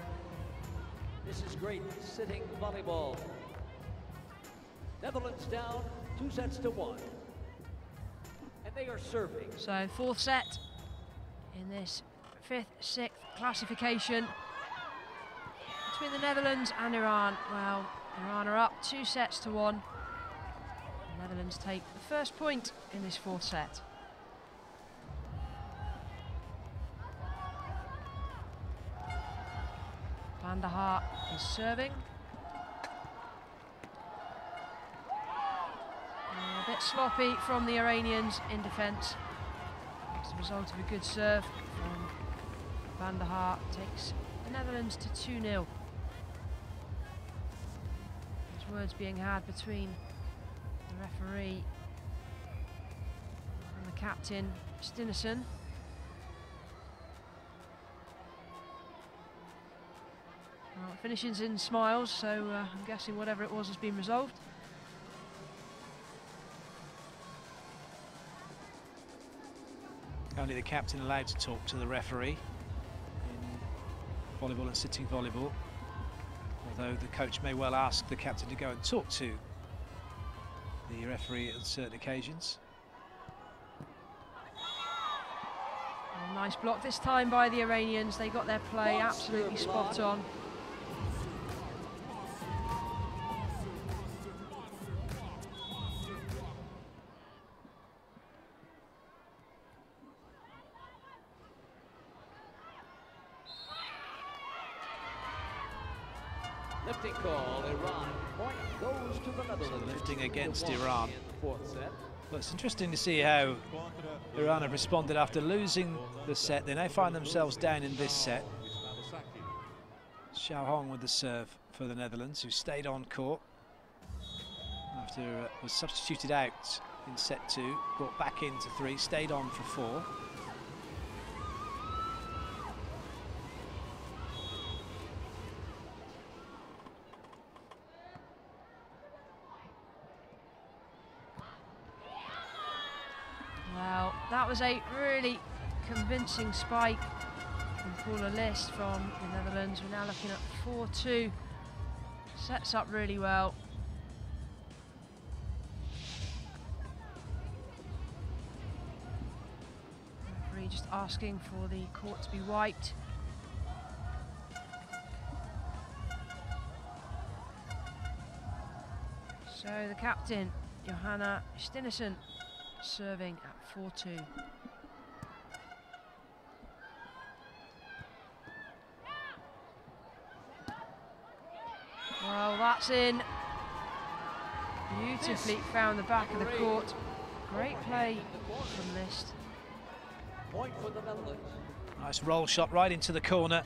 This is great sitting volleyball. Netherlands down two sets to one. And they are serving. So fourth set in this fifth, sixth classification between the Netherlands and Iran. Well, Iran are up two sets to one. The Netherlands take the first point in this fourth set. Van der Haar is serving. Uh, a bit sloppy from the Iranians in defence. As a result of a good serve from Van der Haar, takes the Netherlands to two nil. There's words being had between the referee and the captain, Stinnerson. finishing's in smiles, so uh, I'm guessing whatever it was has been resolved. Only the captain allowed to talk to the referee in volleyball and sitting volleyball, although the coach may well ask the captain to go and talk to the referee on certain occasions. Oh, nice block this time by the Iranians. They got their play absolutely spot on. Lifting call, Iran. Point goes to the Netherlands. So lifting against Iran. In the fourth set. Well, it's interesting to see how Iran have responded after losing the set. They now find themselves down in this set. Xiao Hong with the serve for the Netherlands, who stayed on court after uh, was substituted out in set two, brought back into three, stayed on for four. Well, that was a really convincing spike from Paula List from the Netherlands. We're now looking at four two. Sets up really well. Referee just asking for the court to be wiped. So the captain, Johanna Stinnesen, serving at four two. Well, that's in. Beautifully found the back of the court. Great play from List. Point for the Netherlands. Nice roll shot right into the corner.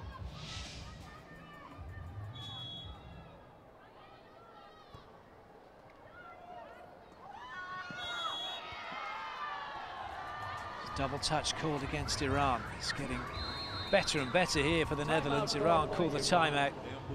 Double touch called against Iran. It's getting better and better here for the Netherlands. Iran called the timeout.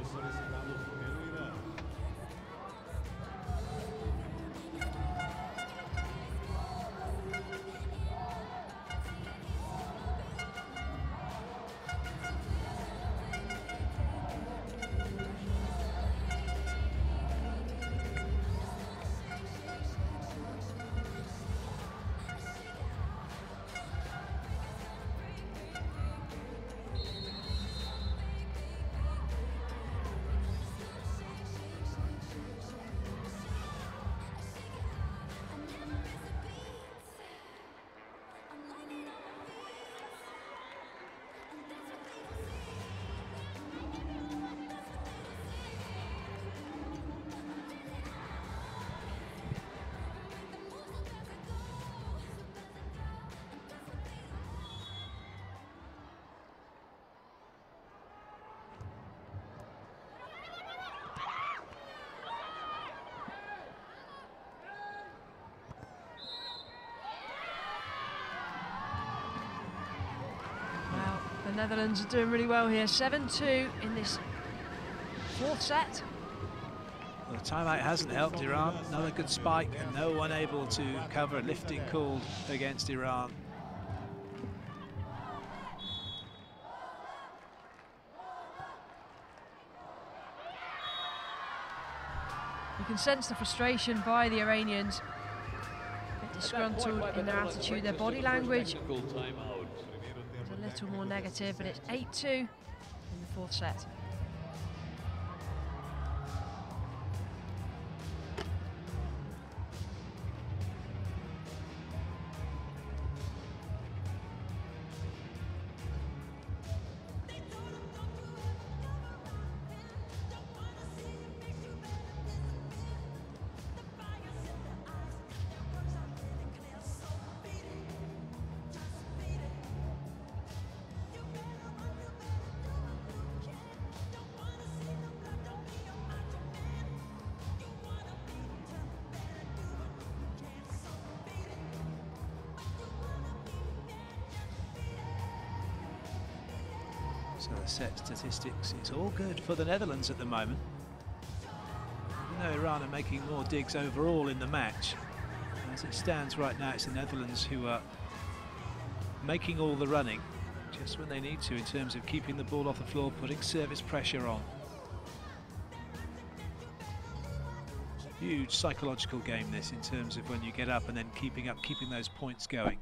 The Netherlands are doing really well here. seven two in this fourth set. Well, the timeout hasn't helped Iran. Another good spike and no one able to cover. Lifting called against Iran. You can sense the frustration by the Iranians. A bit disgruntled in their attitude, their body language is a little more negative, but it's eight two in the fourth set. So the set statistics, it's all good for the Netherlands at the moment. You know, Iran are making more digs overall in the match. As it stands right now, it's the Netherlands who are making all the running, just when they need to in terms of keeping the ball off the floor, putting service pressure on. It's a huge psychological game this, in terms of when you get up and then keeping up, keeping those points going.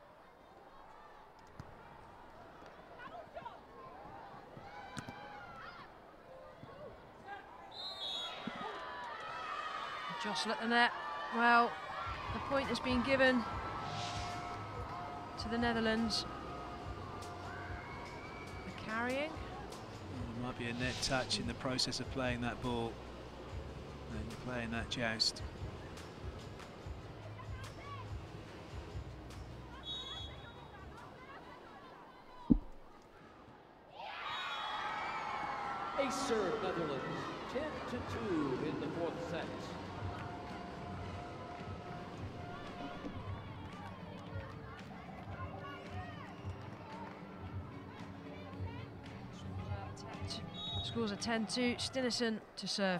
Jostle at the net. Well, the point has been given to the Netherlands. The carrying. There might be a net touch in the process of playing that ball and playing that joust. Ace serve Netherlands, ten to two in the fourth set. Scores a ten two, Stinnerson to serve.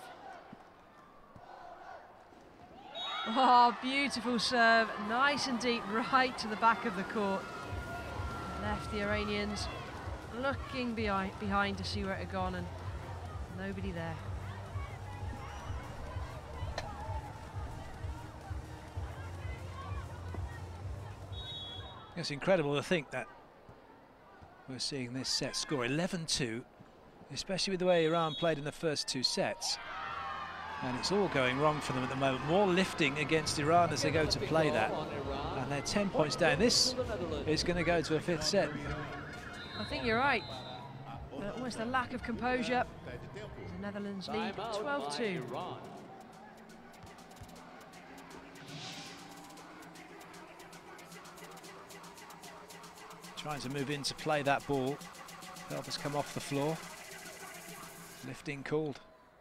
Oh, beautiful serve, nice and deep, right to the back of the court. Left the Iranians looking behind, behind to see where it had gone, and nobody there. It's incredible to think that we're seeing this set score eleven two, especially with the way Iran played in the first two sets. And it's all going wrong for them at the moment. More lifting against Iran as they go to play that. And they're ten points down. This is going to go to a fifth set. I think you're right. Uh, almost a lack of composure. The Netherlands lead twelve two. Trying to move in to play that ball. Help has come off the floor. Lifting called.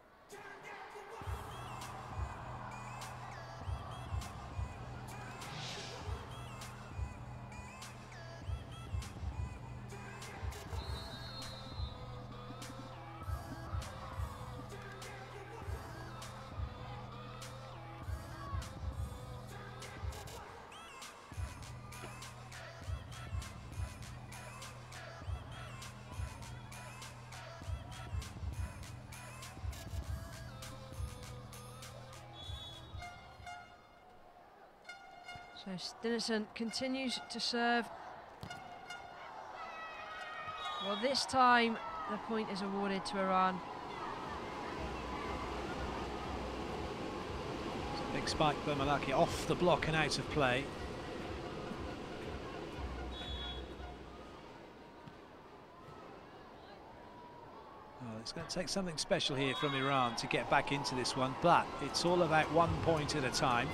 So Stinnerson continues to serve. Well, this time the point is awarded to Iran. Big spike by Malaki off the block and out of play. Well, it's going to take something special here from Iran to get back into this one, but it's all about one point at a time.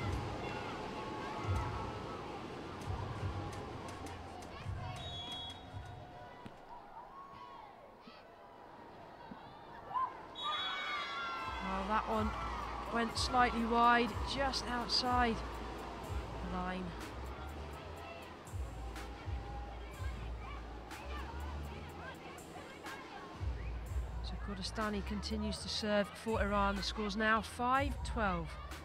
That one went slightly wide, just outside the line. So Kurdistani continues to serve for Iran. The score's now five twelve.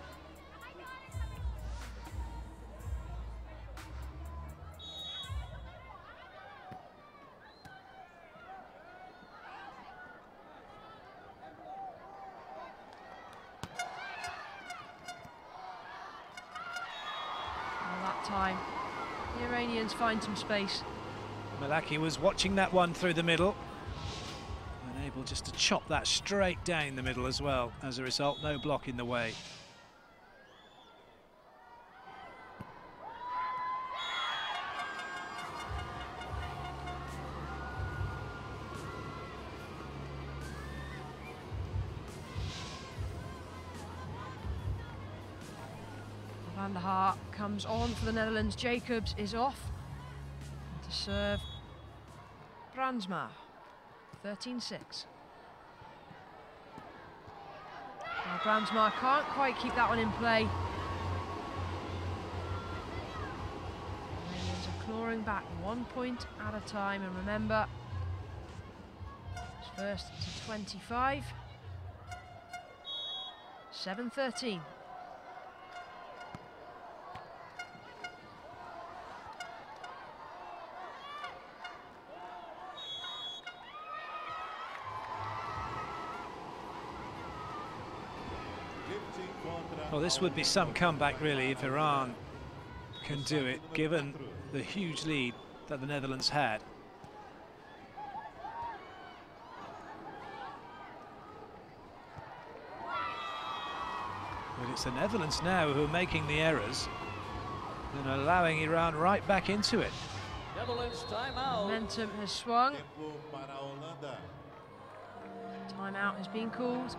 Time. The Iranians find some space. Malaki was watching that one through the middle and able just to chop that straight down the middle as well. As a result, no block in the way. Van der Haar comes on for the Netherlands. Jacobs is off. And to serve, Brandsma, thirteen six. Now Brandsma can't quite keep that one in play. The Iranians are clawing back one point at a time, and remember, First to twenty-five. seven thirteen. Well, this would be some comeback, really, if Iran can do it, given the huge lead that the Netherlands had. But it's the Netherlands now who are making the errors and allowing Iran right back into it. Netherlands timeout. Momentum has swung. Tempo para a Holanda. Timeout has been called.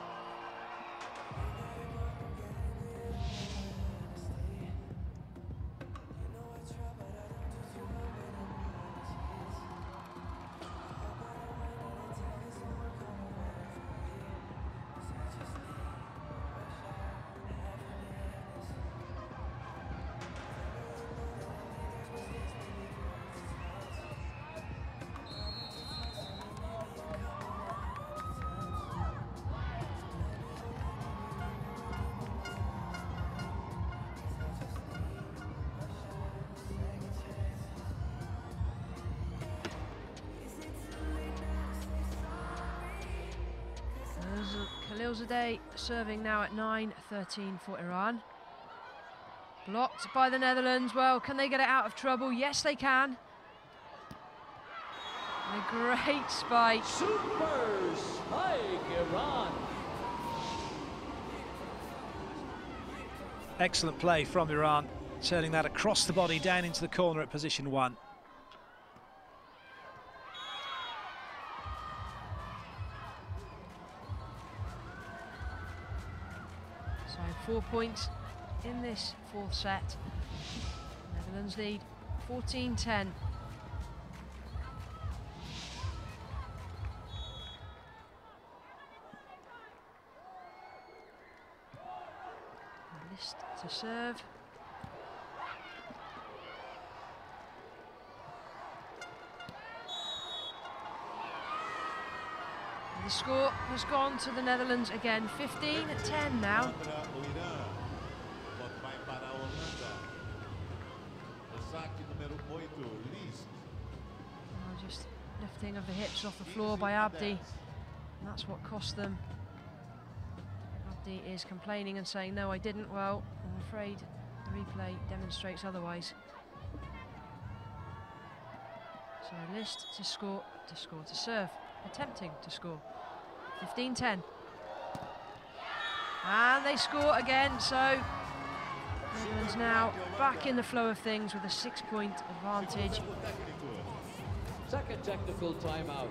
Khalilzadeh serving now at nine thirteen for Iran. Blocked by the Netherlands. Well, can they get it out of trouble? Yes, they can. And a great spike. Super spike, Iran. Excellent play from Iran, turning that across the body down into the corner at position one. So four points in this fourth set. Netherlands lead fourteen ten. List to serve. And the score has gone to the Netherlands again, fifteen ten now. Contra o Irã. Bote vai para a Holanda. O saque número oito, List. Oh, just lifting of the hips off the floor by Abdi. And that's what cost them. Abdi is complaining and saying, no, I didn't. Well, I'm afraid the replay demonstrates otherwise. So List to score, to score to serve, attempting to score. fifteen ten. And they score again, so Netherlands now back in the flow of things with a six-point advantage. Second technical timeout.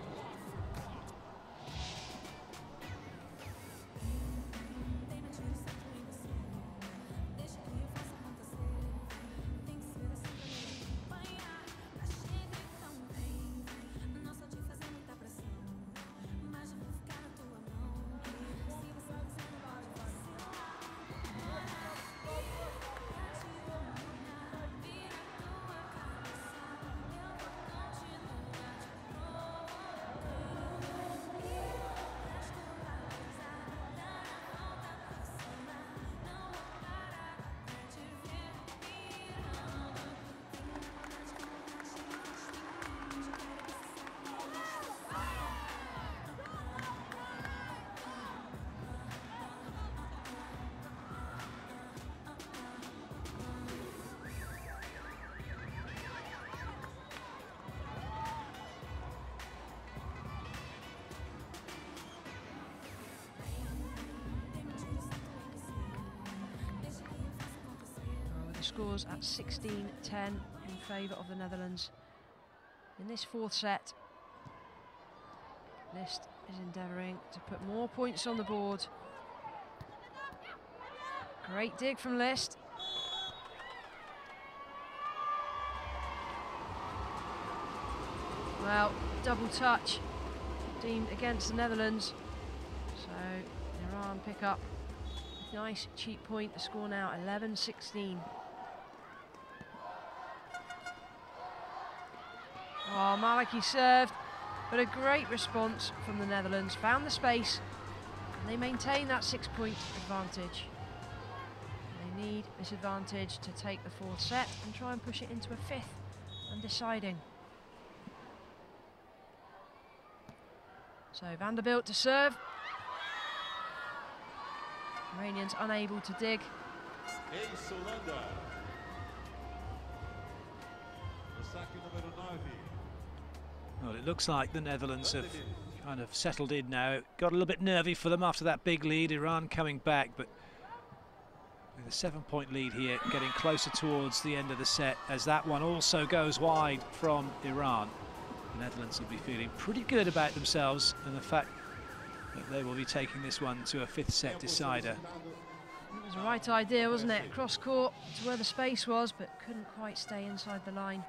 Scores at sixteen ten in favour of the Netherlands. In this fourth set, List is endeavouring to put more points on the board. Great dig from List. Well, double touch deemed against the Netherlands. So Iran pick up a nice cheap point. The score now eleven sixteen. Oh, Maliki served. But a great response from the Netherlands, found the space, and they maintain that six-point advantage. They need this advantage to take the fourth set and try and push it into a fifth and deciding. So Vanderbilt to serve. Iranians unable to dig. Ace Holanda. O saque número nove. Well, it looks like the Netherlands have kind of settled in now. Got a little bit nervy for them after that big lead. Iran coming back, but with a seven-point lead here, getting closer towards the end of the set as that one also goes wide from Iran. The Netherlands will be feeling pretty good about themselves and the fact that they will be taking this one to a fifth set decider. It was the right idea, wasn't it? Cross court to where the space was, but couldn't quite stay inside the line.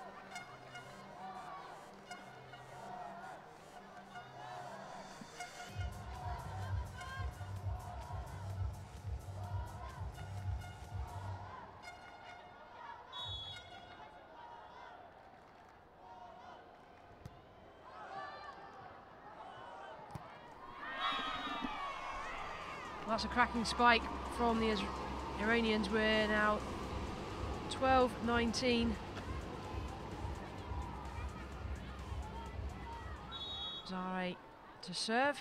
That's a cracking spike from the Iranians. We're now twelve nineteen. Zare to serve.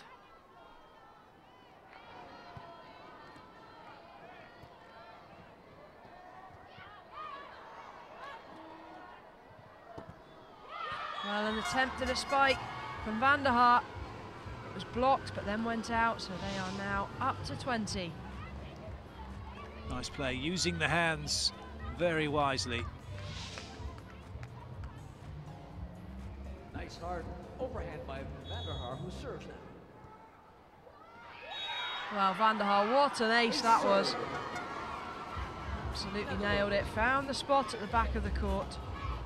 Well, an attempt at a spike from Van der Haar. Was blocked but then went out, so they are now up to twenty. Nice play, using the hands very wisely. Nice hard overhand by Van der Haar, who serves now. Well, Van der Haar, what an ace that was. Absolutely nailed it. Found the spot at the back of the court.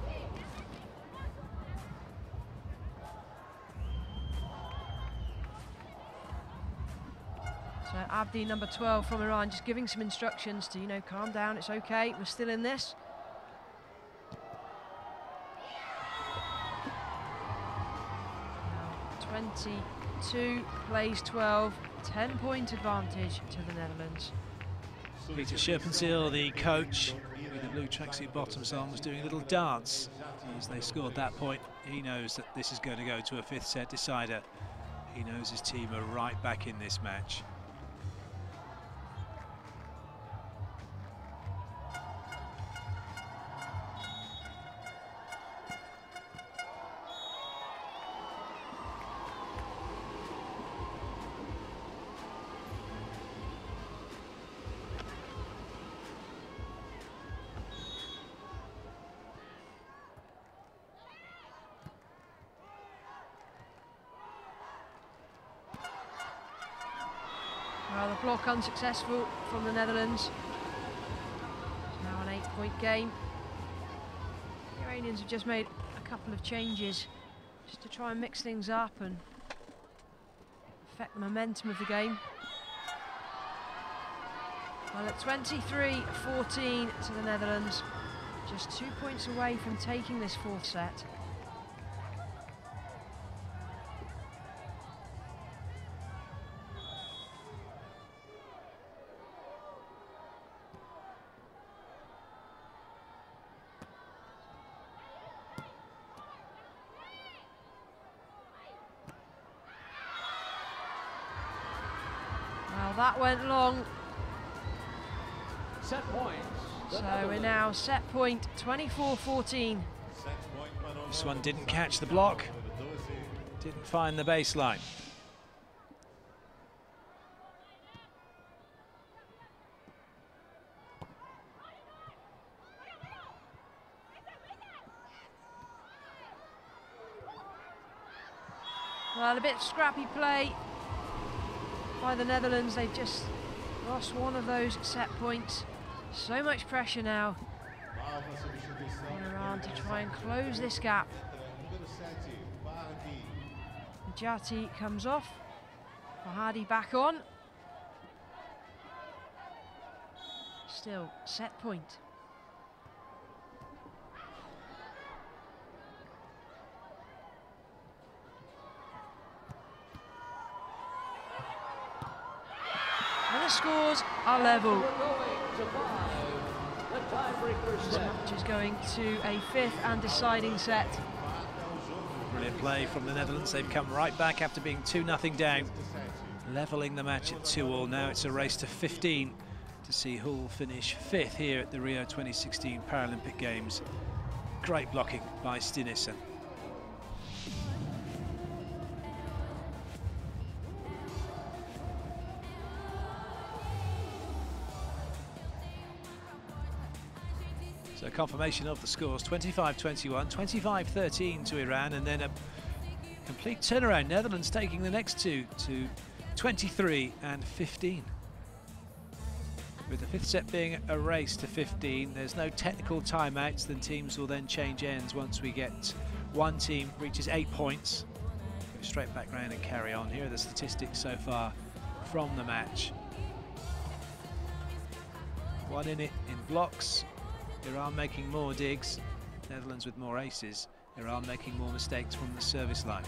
So Abdi, number twelve from Iran, just giving some instructions to, you know, calm down, it's okay, we're still in this. Now twenty-two plays twelve, ten point advantage to the Netherlands. Peter Scherpenzeel, the coach with the blue tracksuit bottoms on, was doing a little dance as they scored that point. He knows that this is going to go to a fifth set decider. He knows his team are right back in this match. Well, the block unsuccessful from the Netherlands. It's now an eight-point game. The Iranians have just made a couple of changes just to try and mix things up and affect the momentum of the game. Well, at twenty-three fourteen to the Netherlands, just two points away from taking this fourth set. That went long. Set points. So we're now set point twenty-four fourteen. This one didn't catch the block, didn't find the baseline. Well, a bit scrappy play by the Netherlands. They've just lost one of those set points. So much pressure now on Iran to try and close this gap. Najati comes off. Fahadi back on. Still set point. the scores are level. We're going to five. The tiebreaker This set. match is going to a fifth and deciding set. Brilliant play from the Netherlands. They've come right back after being two nothing down, levelling the match at two all. Now it's a race to fifteen to see who will finish fifth here at the Rio twenty sixteen Paralympic Games. Great blocking by Stinnesen. So confirmation of the scores, twenty-five twenty-one, twenty-five thirteen to Iran, and then a complete turnaround. Netherlands taking the next two to twenty-three and fifteen. With the fifth set being a race to fifteen, there's no technical timeouts, then teams will then change ends once we get one team reaches eight points. Go straight back round and carry on. Here are the statistics so far from the match. One in it in blocks. Iran making more digs, Netherlands with more aces, Iran making more mistakes from the service line.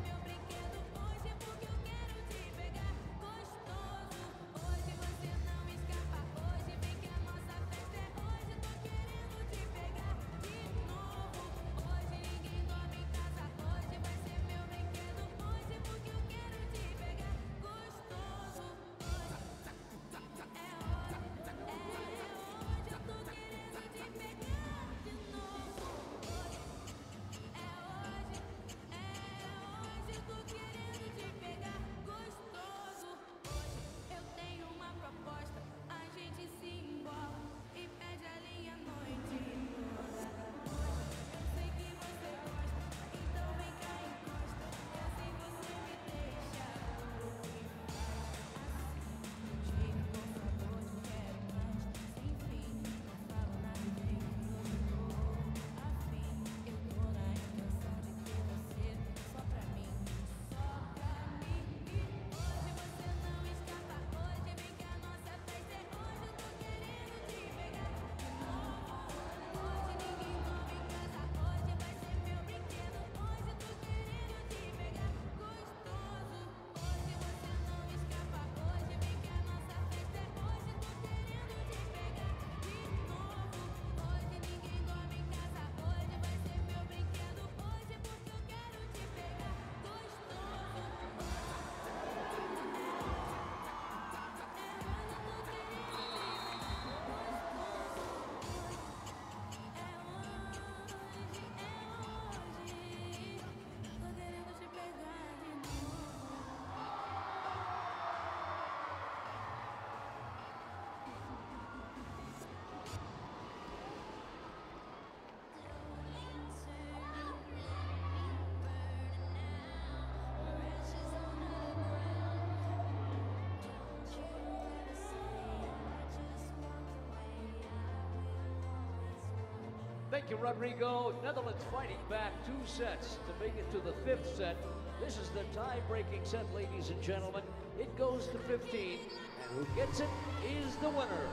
Thank you, Rodrigo. Netherlands fighting back two sets to make it to the fifth set. This is the tie-breaking set, ladies and gentlemen. It goes to fifteen, and who gets it is the winner.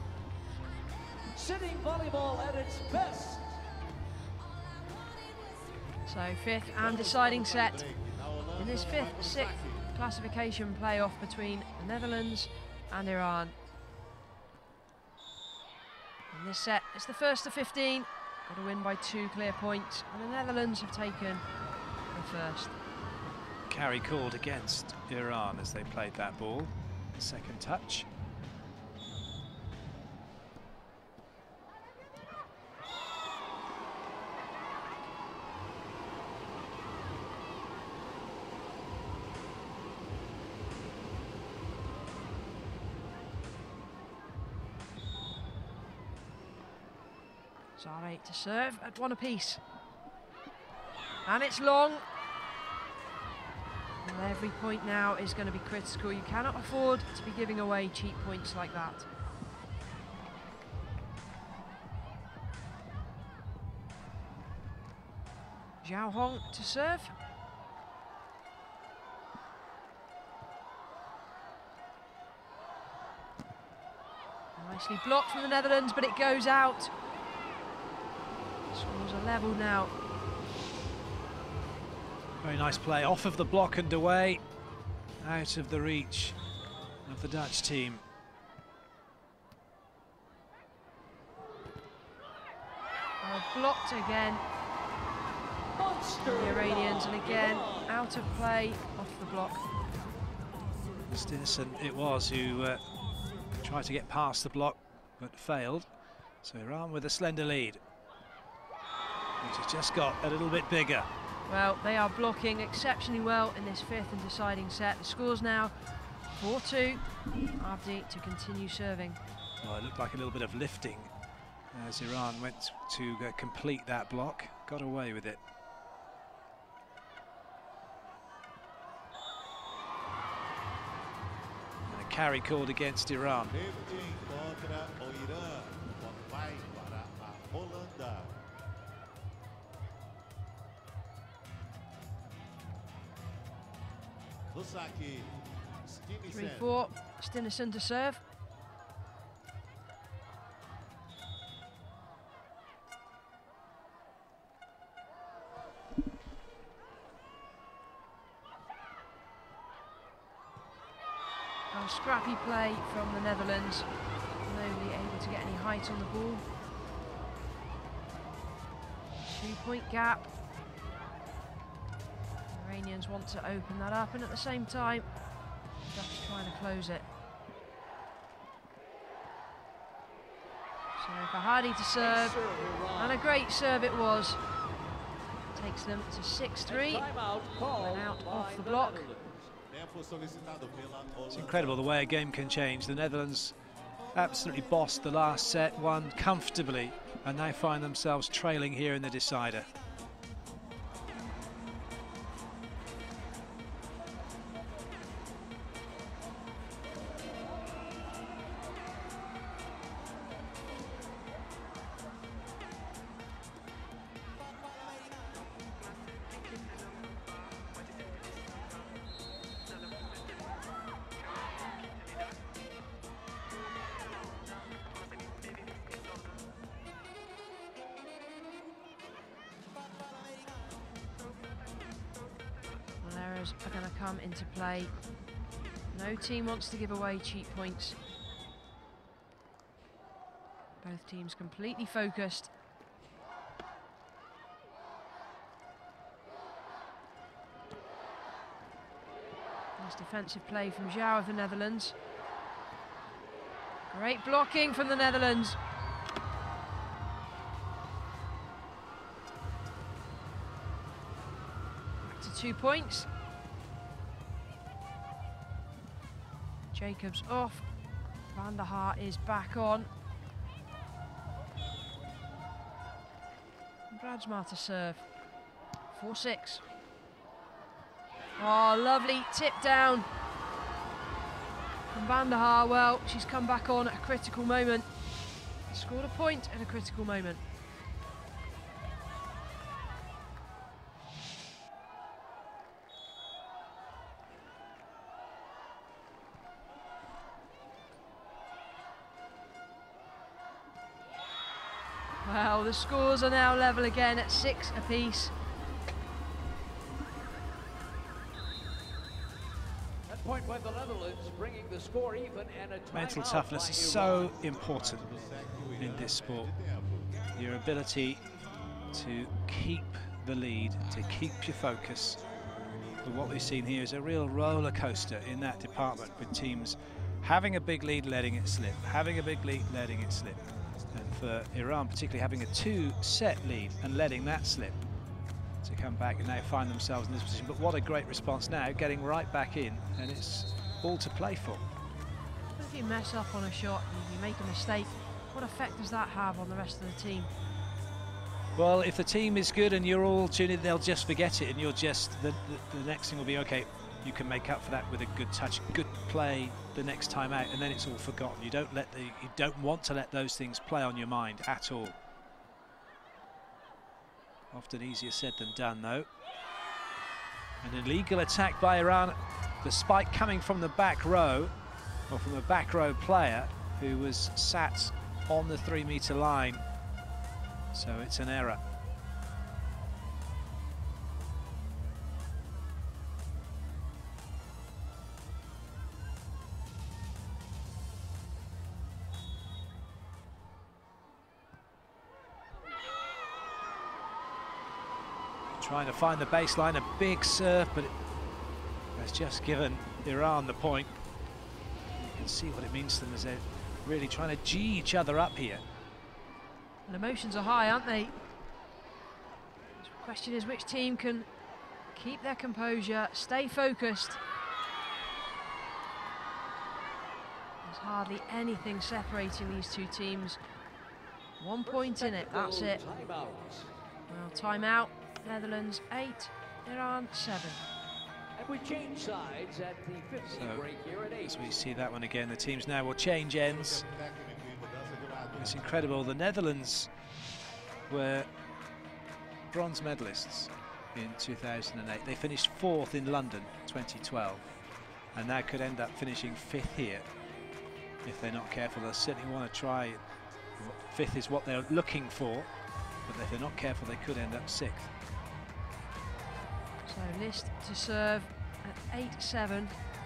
Sitting volleyball at its best. So fifth and deciding set in this fifth, sixth classification playoff between the Netherlands and Iran. In this set, it's the first to fifteen. Got to win by two clear points, and the Netherlands have taken the first. Carry called against Iran as they played that ball. Second touch. Zare to serve at one apiece. And it's long. Well, every point now is going to be critical. You cannot afford to be giving away cheap points like that. Zhao Hong to serve. Nicely blocked from the Netherlands, but it goes out. Scores are level now. Very nice play off of the block and away, out of the reach of the Dutch team. Oh, blocked again. The Iranians, and again out of play off the block. Stinnison it was who uh, tried to get past the block but failed. So Iran with a slender lead, which has just got a little bit bigger. Well, they are blocking exceptionally well in this fifth and deciding set. The score's now four two. Abdi to continue serving. Well, it looked like a little bit of lifting as Iran went to uh, complete that block. Got away with it. And a carry called against Iran. Lifting contra o Irã. Vai para a Holanda. No saque, three Stinnison. four. Stinnison to serve. Oh, scrappy play from the Netherlands. Nobody able to get any height on the ball. Two-point gap. Iranians want to open that up, and at the same time, Dutch trying to close it. So Fahadi to serve, and a great serve it was. Takes them to six three, and out off the block. It's incredible the way a game can change. The Netherlands absolutely bossed the last set, won comfortably, and now find themselves trailing here in the decider. Errors are going to come into play. No team wants to give away cheap points. Both teams completely focused. Nice defensive play from Zhao of the Netherlands. Great blocking from the Netherlands. Back to two points. Jacobs off. Van der Haar is back on. Bradsma to serve. four six. Oh, lovely tip down from Van der Haar. Well, she's come back on at a critical moment. Scored a point at a critical moment. Well, the scores are now level again at six apiece. That point by the Netherlands, bringing the score even, and a Mental timeout toughness by is Iran. so important in this sport. Your ability to keep the lead, to keep your focus. But what we've seen here is a real roller coaster in that department, with teams having a big lead, letting it slip, having a big lead, letting it slip. And for Iran particularly having a two-set lead and letting that slip to come back and now find themselves in this position. But what a great response now, getting right back in, and it's all to play for. If you mess up on a shot and you make a mistake, what effect does that have on the rest of the team? Well, if the team is good and you're all tuned in, they'll just forget it, and you're just, the, the, the next thing will be, okay, you can make up for that with a good touch, good play the next time out, and then it's all forgotten. You don't let the, you don't want to let those things play on your mind at all. Often easier said than done, though. An illegal attack by Iran. The spike coming from the back row, or from a back row player who was sat on the three-meter line. So it's an error. Trying to find the baseline, a big serve, but it has just given Iran the point. You can see what it means to them as they're really trying to G each other up here. And emotions are high, aren't they? The question is which team can keep their composure, stay focused. There's hardly anything separating these two teams. One point in it, that's it. Well, timeout. Netherlands eight, Iran seven. And we change sides at the fifteen So, break here at eight. as we see that one again, the teams now will change ends. It's incredible. The Netherlands were bronze medalists in two thousand eight. They finished fourth in London twenty twelve, and that could end up finishing fifth here if they're not careful. They'll certainly want to try. Fifth is what they're looking for, but if they're not careful, they could end up sixth. So List to serve at eight seven.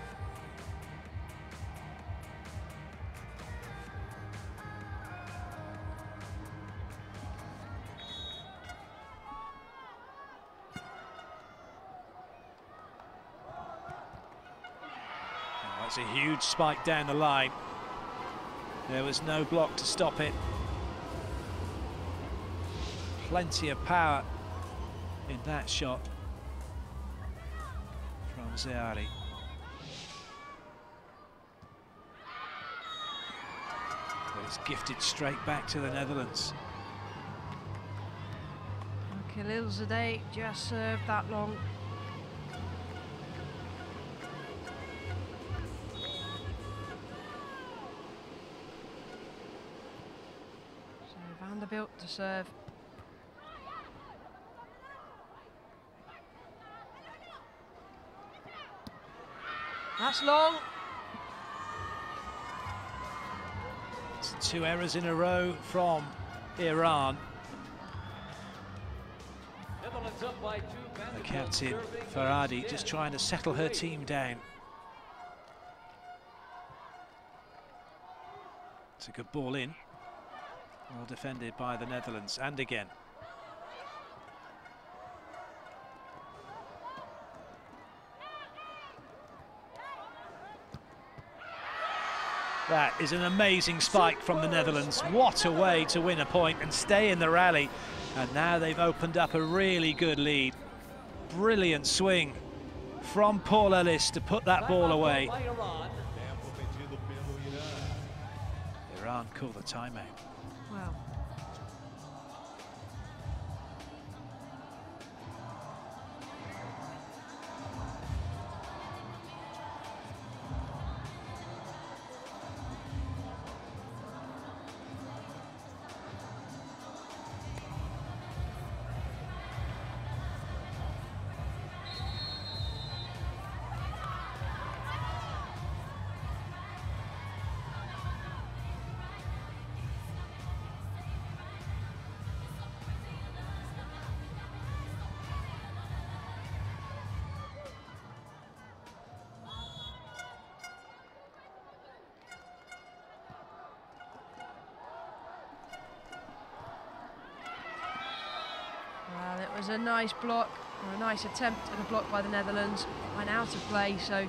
Oh, that's a huge spike down the line. There was no block to stop it. Plenty of power in that shot from Zehari. But it's gifted straight back to the Netherlands. And Khalilzadeh just served that long. So Vanderbilt to serve. That's long. It's two errors in a row from Iran. Netherlands up by two. The captain, Farhadi, just trying to settle her team down. It's a good ball in. Well defended by the Netherlands, and again. That is an amazing spike from the Netherlands. What a way to win a point and stay in the rally. And now they've opened up a really good lead. Brilliant swing from Paul Ellis to put that ball away. Iran call the timeout. Wow. Well, it was a nice block, or a nice attempt at a block by the Netherlands. Went out of play, so...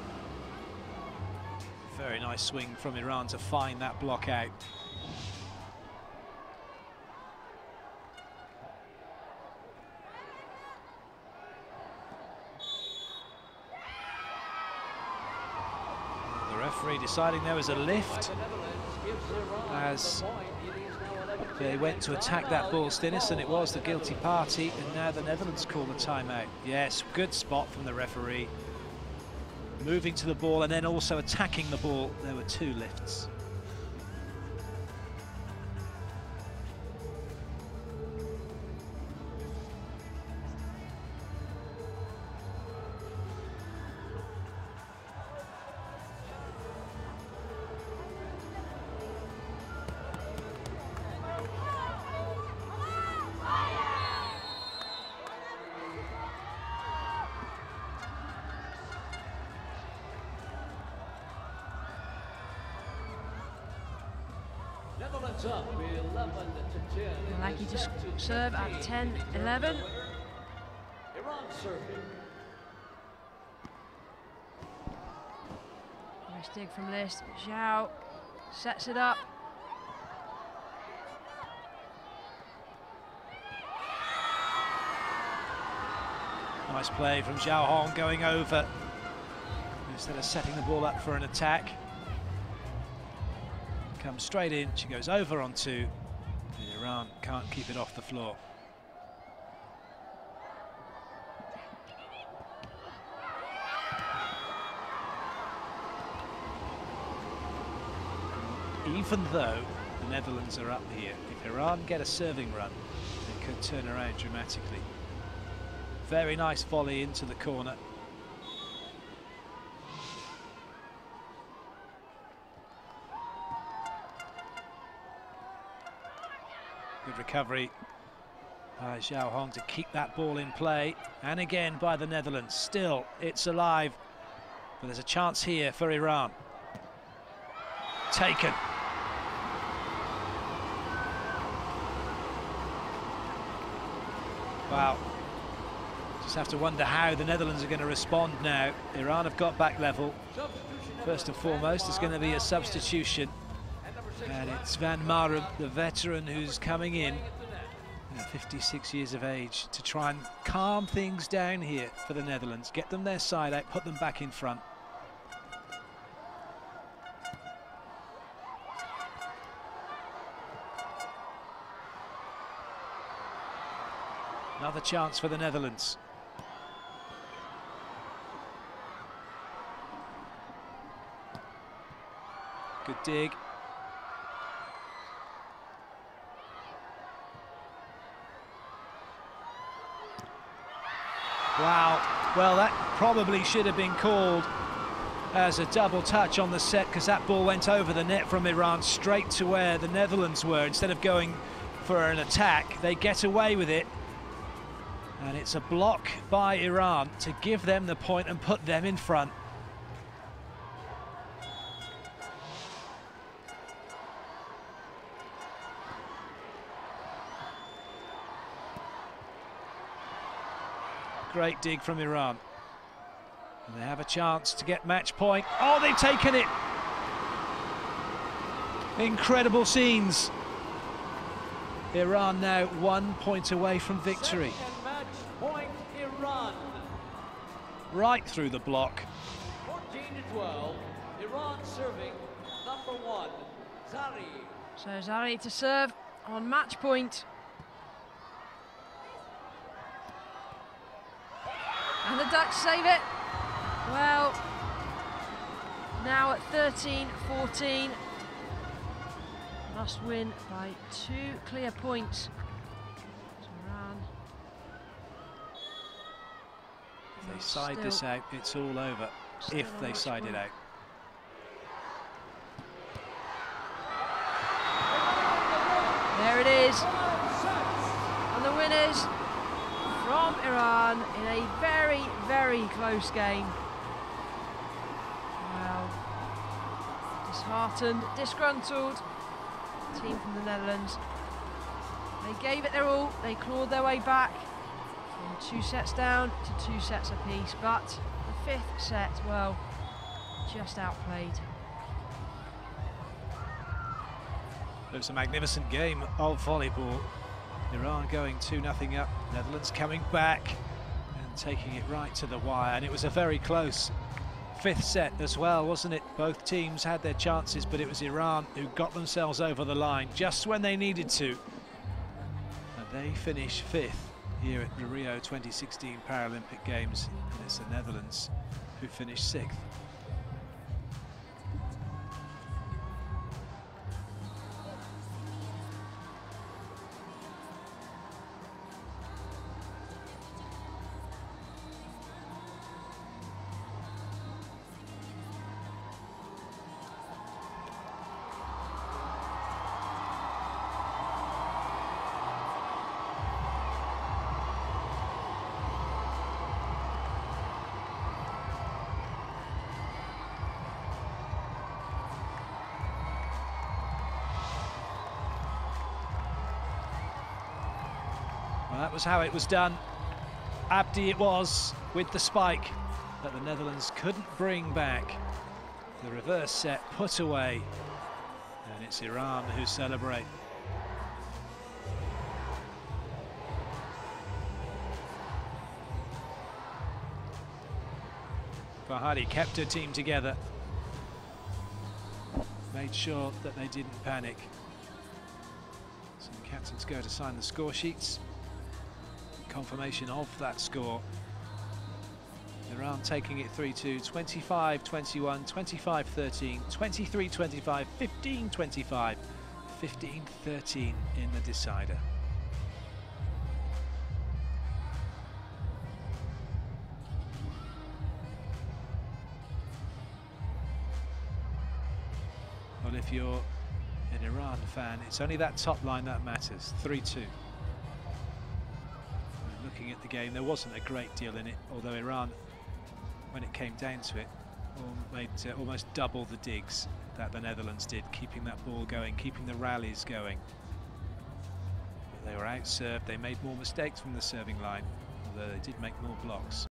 Very nice swing from Iran to find that block out. The referee deciding there was a lift as they went to attack that ball. Stinnison, it was the guilty party, and now the Netherlands call the timeout. Yes, good spot from the referee. Moving to the ball and then also attacking the ball. There were two lifts. Netherlands up, eleven to ten. Malaki just serve at ten eleven. serving. Nice dig from List. Zhao sets it up. Nice play from Zhao Hong going over instead of setting the ball up for an attack. Comes straight in, she goes over on two. And Iran can't keep it off the floor. Even though the Netherlands are up here, if Iran get a serving run, they could turn around dramatically. Very nice volley into the corner. Good recovery by Zhao Hong to keep that ball in play. And again by the Netherlands. Still, it's alive. But there's a chance here for Iran. Taken. Wow. Just have to wonder how the Netherlands are going to respond now. Iran have got back level. First and foremost, there's going to be a substitution. And it's Van Marum, the veteran, who's coming in, at fifty-six years of age, to try and calm things down here for the Netherlands. Get them their side out, put them back in front. Another chance for the Netherlands. Good dig. Wow, well that probably should have been called as a double touch on the set, because that ball went over the net from Iran straight to where the Netherlands were. Instead of going for an attack, they get away with it. And it's a block by Iran to give them the point and put them in front. Great dig from Iran. And they have a chance to get match point. Oh, they've taken it! Incredible scenes. Iran now one point away from victory. Second match point, Iran. Right through the block. fourteen to twelve. Iran serving number one, Zari. So Zari to serve on match point. And the Dutch save it. Well, now at thirteen fourteen. Must win by two clear points. So Iran. If they side this Still- out, it's all over. still If on they match side it point. out. There it is. And the winners from Iran in a very, very close game. Well, disheartened, disgruntled team from the Netherlands. They gave it their all. They clawed their way back from two sets down to two sets apiece. But the fifth set, well, just outplayed. It was a magnificent game of volleyball. Iran going two nothing up, Netherlands coming back and taking it right to the wire. And it was a very close fifth set as well, wasn't it? Both teams had their chances, but it was Iran who got themselves over the line just when they needed to. And they finish fifth here at the Rio twenty sixteen Paralympic Games. And it's the Netherlands who finished sixth. Well, that was how it was done. Abdi it was with the spike that the Netherlands couldn't bring back. The reverse set put away, and it's Iran who celebrate. Farhadi kept her team together, made sure that they didn't panic. So the captains go to sign the score sheets. Confirmation of that score. Iran taking it three two, twenty-five twenty-one, twenty-five thirteen, twenty-three twenty-five, fifteen twenty-five, fifteen thirteen in the decider. Well, if you're an Iran fan, it's only that top line that matters. three two. Looking at the game, there wasn't a great deal in it, although Iran, when it came down to it, made uh, almost double the digs that the Netherlands did, keeping that ball going, keeping the rallies going. But they were outserved, they made more mistakes from the serving line, although they did make more blocks.